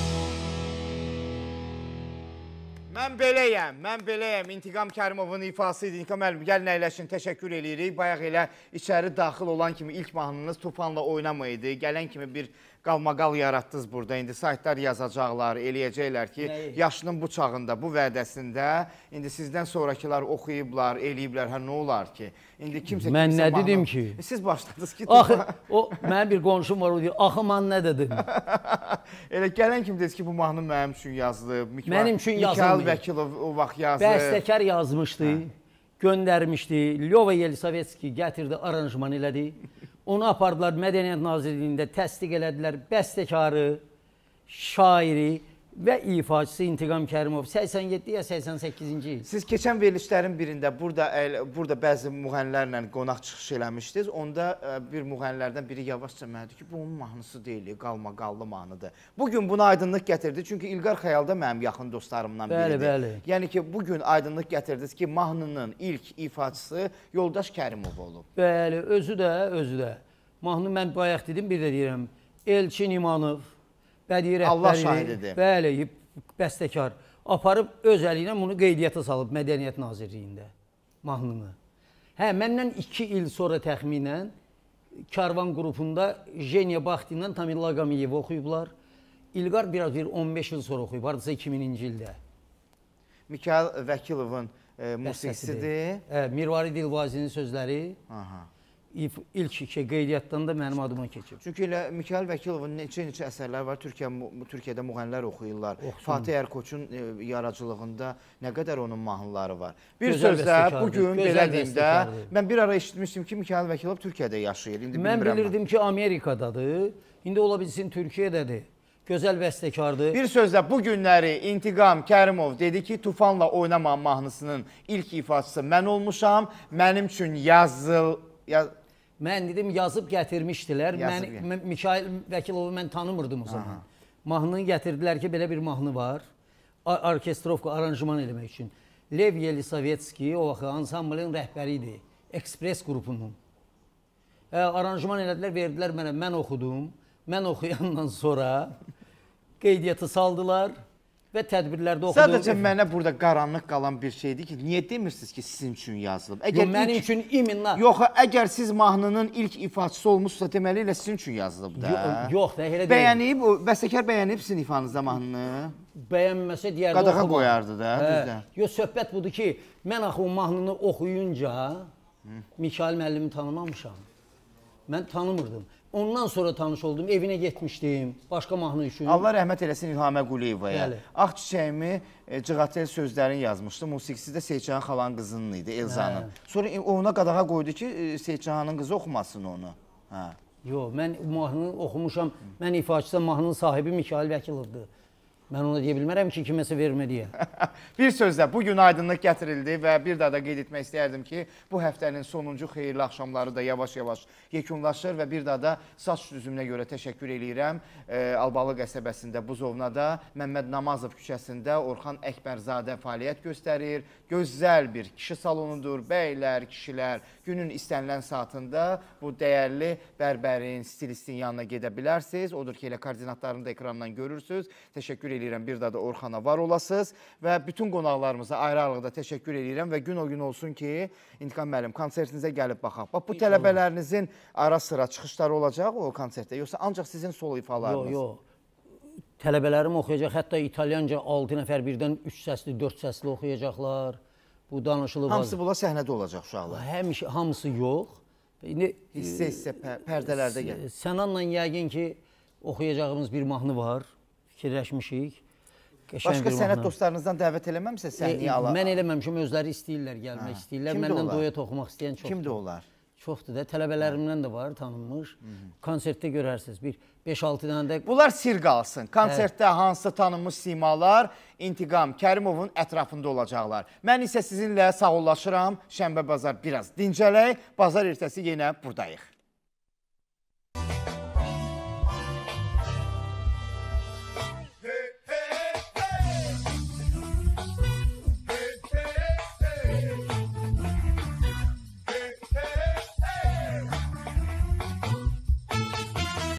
Mən beləyəm. İntiqam Kərimovun ifası idi. İntiqam müəllim, gəlin əyləşin, təşəkkür edirik. Bayaq elə içəri daxil olan kimi ilk mahnınız Tufanla oynamaydı. Gələn kimi bir qalmaqal yaratdınız burada. İndi saytlar yazacaqlar, eləyəcəklər ki, yaşının bu çağında, bu vədəsində indi sizdən sonrakılar oxuyublar, eləyiblər. Hə, nə olar ki? İndi kimsə Mən nə dedim ki? Siz başladınız ki, Axı, mənim bir qonşum var, o deyir, axı mən nə dedim? Elə gələn kimi dediniz ki, bu mahnı mənim üçün yazılıb. Mənim üçün yazılmayıb. Mikayıl Vəkilov o vaxt yazıb. Bəstəkar yazmışdı, göndərmişdi. Lyova Yelisavetski gətirdi, aranjman elədi. Onu apardılar Mədəniyyət Nazirliyində təsdiq elədilər. Bəstəkarı, şairi və ifaçısı İntiqam Kərimov 87 ya 88-ci il. Siz keçən verilişlərin birində burada bəzi müğənnilərlə qonaq çıxış eləmişdiniz. Onda bir müğənnilərdən biri yavaşca mənə dedi ki, bu onun mahnısı deyil, qalmaqallı mahnıdır. Bugün buna aydınlıq gətirdi. Çünki İlqar Xəyal da mənim yaxın dostlarımdan biridir. Bəli. Yəni ki, bugün aydınlıq gətirdiniz ki, mahnının ilk ifaçısı Yoldaş Kərimov olub. Bəli, özü də. Mahnı mən bayaq dedim, bir də deyirəm. Elçin İmanov, bədii Allah rəhbəri, şahididir. bəli, bəstəkar aparıb öz əli ilə bunu qeydiyyata salıb Mədəniyyət Nazirliyində mahnını. Hə, məndən 2 il sonra təxminən Karvan qrupunda Jenya Baxti ilə Tamil Laqamiyev oxuyublar. İlqar biraz bir 15 il sonra oxuyub, hardasa 2000-ci ildə. Mikayıl Vəkilovun musiqisidir. Mirvari Dilvazinin sözləri. ilk qeydiyyatdan da mənim adıma keçib. Çünki elə Mikayıl Vəkilovun neçə əsərlər var, Türkiyədə müğənnilər oxuyurlar. Fatih Erkoçun yaradıcılığında nə qədər onun mahnıları var. Bir sözlə, bugün belə deyimdə, mən bir ara eşitmişdim ki, Mikayıl Vəkilov Türkiyədə yaşayır. Mən bilirdim ki, Amerikadadır, indi ola bilsin Türkiyədədir. Gözəl bəstəkardır. Bir sözlə, bu günləri İntiqam Kərimov dedi ki, Tufanla Oynama mahnısının ilk ifaçısı mən olmuşam, mənim üçün Mən dedim, yazıb gətirmişdilər. Mikayıl Vəkilovu mən tanımırdım o zaman. Mahnını gətirdilər ki, belə bir mahnı var. Orkestrovka, aranjman eləmək üçün. Lev Yelisovetski o vaxt ansamblin rəhbəri idi. Ekspres qrupunun. Aranjman elədilər, verdilər mənə. Mən oxudum. Mən oxuyandan sonra qeydiyyatı saldılar və tədbirlərdə oxudum. Sadəcə mənə burada qaranlıq qalan bir şeydir ki, niyə demirsiniz ki, sizin üçün yazılıb? Mənim üçün iminla. Yox, əgər siz mahnının ilk ifaçısı olmuşsa, deməli ilə sizin üçün yazılıb da. Yox da, elə deyil. Bəyənib, bəstəkar bəyənib sizin ifanızda mahnını? Bəyənməsə deyərdə oxuma. Qadağa qoyardı da, düzdən. Yox, söhbət budur ki, mən axı o mahnını oxuyunca Mikayıl müəllimi tanımamışam. Mən tanımırdım. Ondan sonra tanış oldum, evinə getmişdim, başqa mahnı üçün. Allah rəhmət eləsin İlhamə Quliyevaya. Ağ çiçəyimi Cığatel sözlərini yazmışdı. Musiqisi də Seyidcan xalanın qızının idi, Elzanın. Sonra ona qadağa qoydu ki, Seyidcanın qızı oxumasın onu. Yox, mən mahnını oxumuşam. Mən ifaçıda mahnının sahibi Mikayıl Vəkilovdur. Mən ona deyə bilmərəm ki, kiməsə vermə deyə. Bir sözlə, bugün aydınlıq gətirildi və bir daha da qeyd etmək istəyərdim ki, bu həftənin sonuncu xeyirli axşamları da yavaş-yavaş yekunlaşır və bir daha da saç düzümünə görə təşəkkür eləyirəm. Albalı qəsəbəsində, Buzovnada, Məmməd Namazov küçəsində Orxan Əkbərzadə fəaliyyət göstərir. Gözəl bir kişi salonudur, bəylər, kişilər günün istənilən saatında bu dəyərli bərbərin, stilistin yanına gedə bilərsiniz. Odur ki, elə koordinatlarını da ekrandan görürsünüz. Təşəkkür eləyirəm, bir daha da Orxana var olasınız və bütün qonaqlarımıza ayrı-ayrılıqda təşəkkür eləyirəm və gün o gün olsun ki, İntiqam müəllim, konsertinizə gəlib baxaq. Bax, bu tələbələrinizin ara-sıra çıxışları olacaq o konsertdə, yoxsa ancaq sizin solo ifalarınız? Yox, yox. Tələbələrim oxuyacaq, hətta İtalyanca 6 nəfər birdən 3 səsli, 4 səsli oxuyacaqlar. Bu danışılıb. Hamısı bunlar səhnədə olacaq uşaqlar? Həmişə, hamısı yox. Hissə-hissə pərdələrdə gəlir. Sənanla yəqin ki, oxuyacağımız bir mahnı var. Fikirləşmişik. Başqa sənət dostlarınızdan dəvət eləməmsə səhnəyə alaq? Mən eləməmişim, özləri istəyirlər, gəlmək istəyirlər. Məndən duet oxumaq istəyən çoxdur. Kimdir onlar? Çoxdur da, tələbələrimdən də var, tanınmış. Konsertdə görərsiniz, bir 5-6 dənə də... Bunlar sir qalsın. Konsertdə hansı tanınmış simalar İntiqam Kərimovun ətrafında olacaqlar. Mən isə sizinlə sağollaşıram. Şənbə bazar biraz dincələk. Bazar ertəsi yenə buradayıq.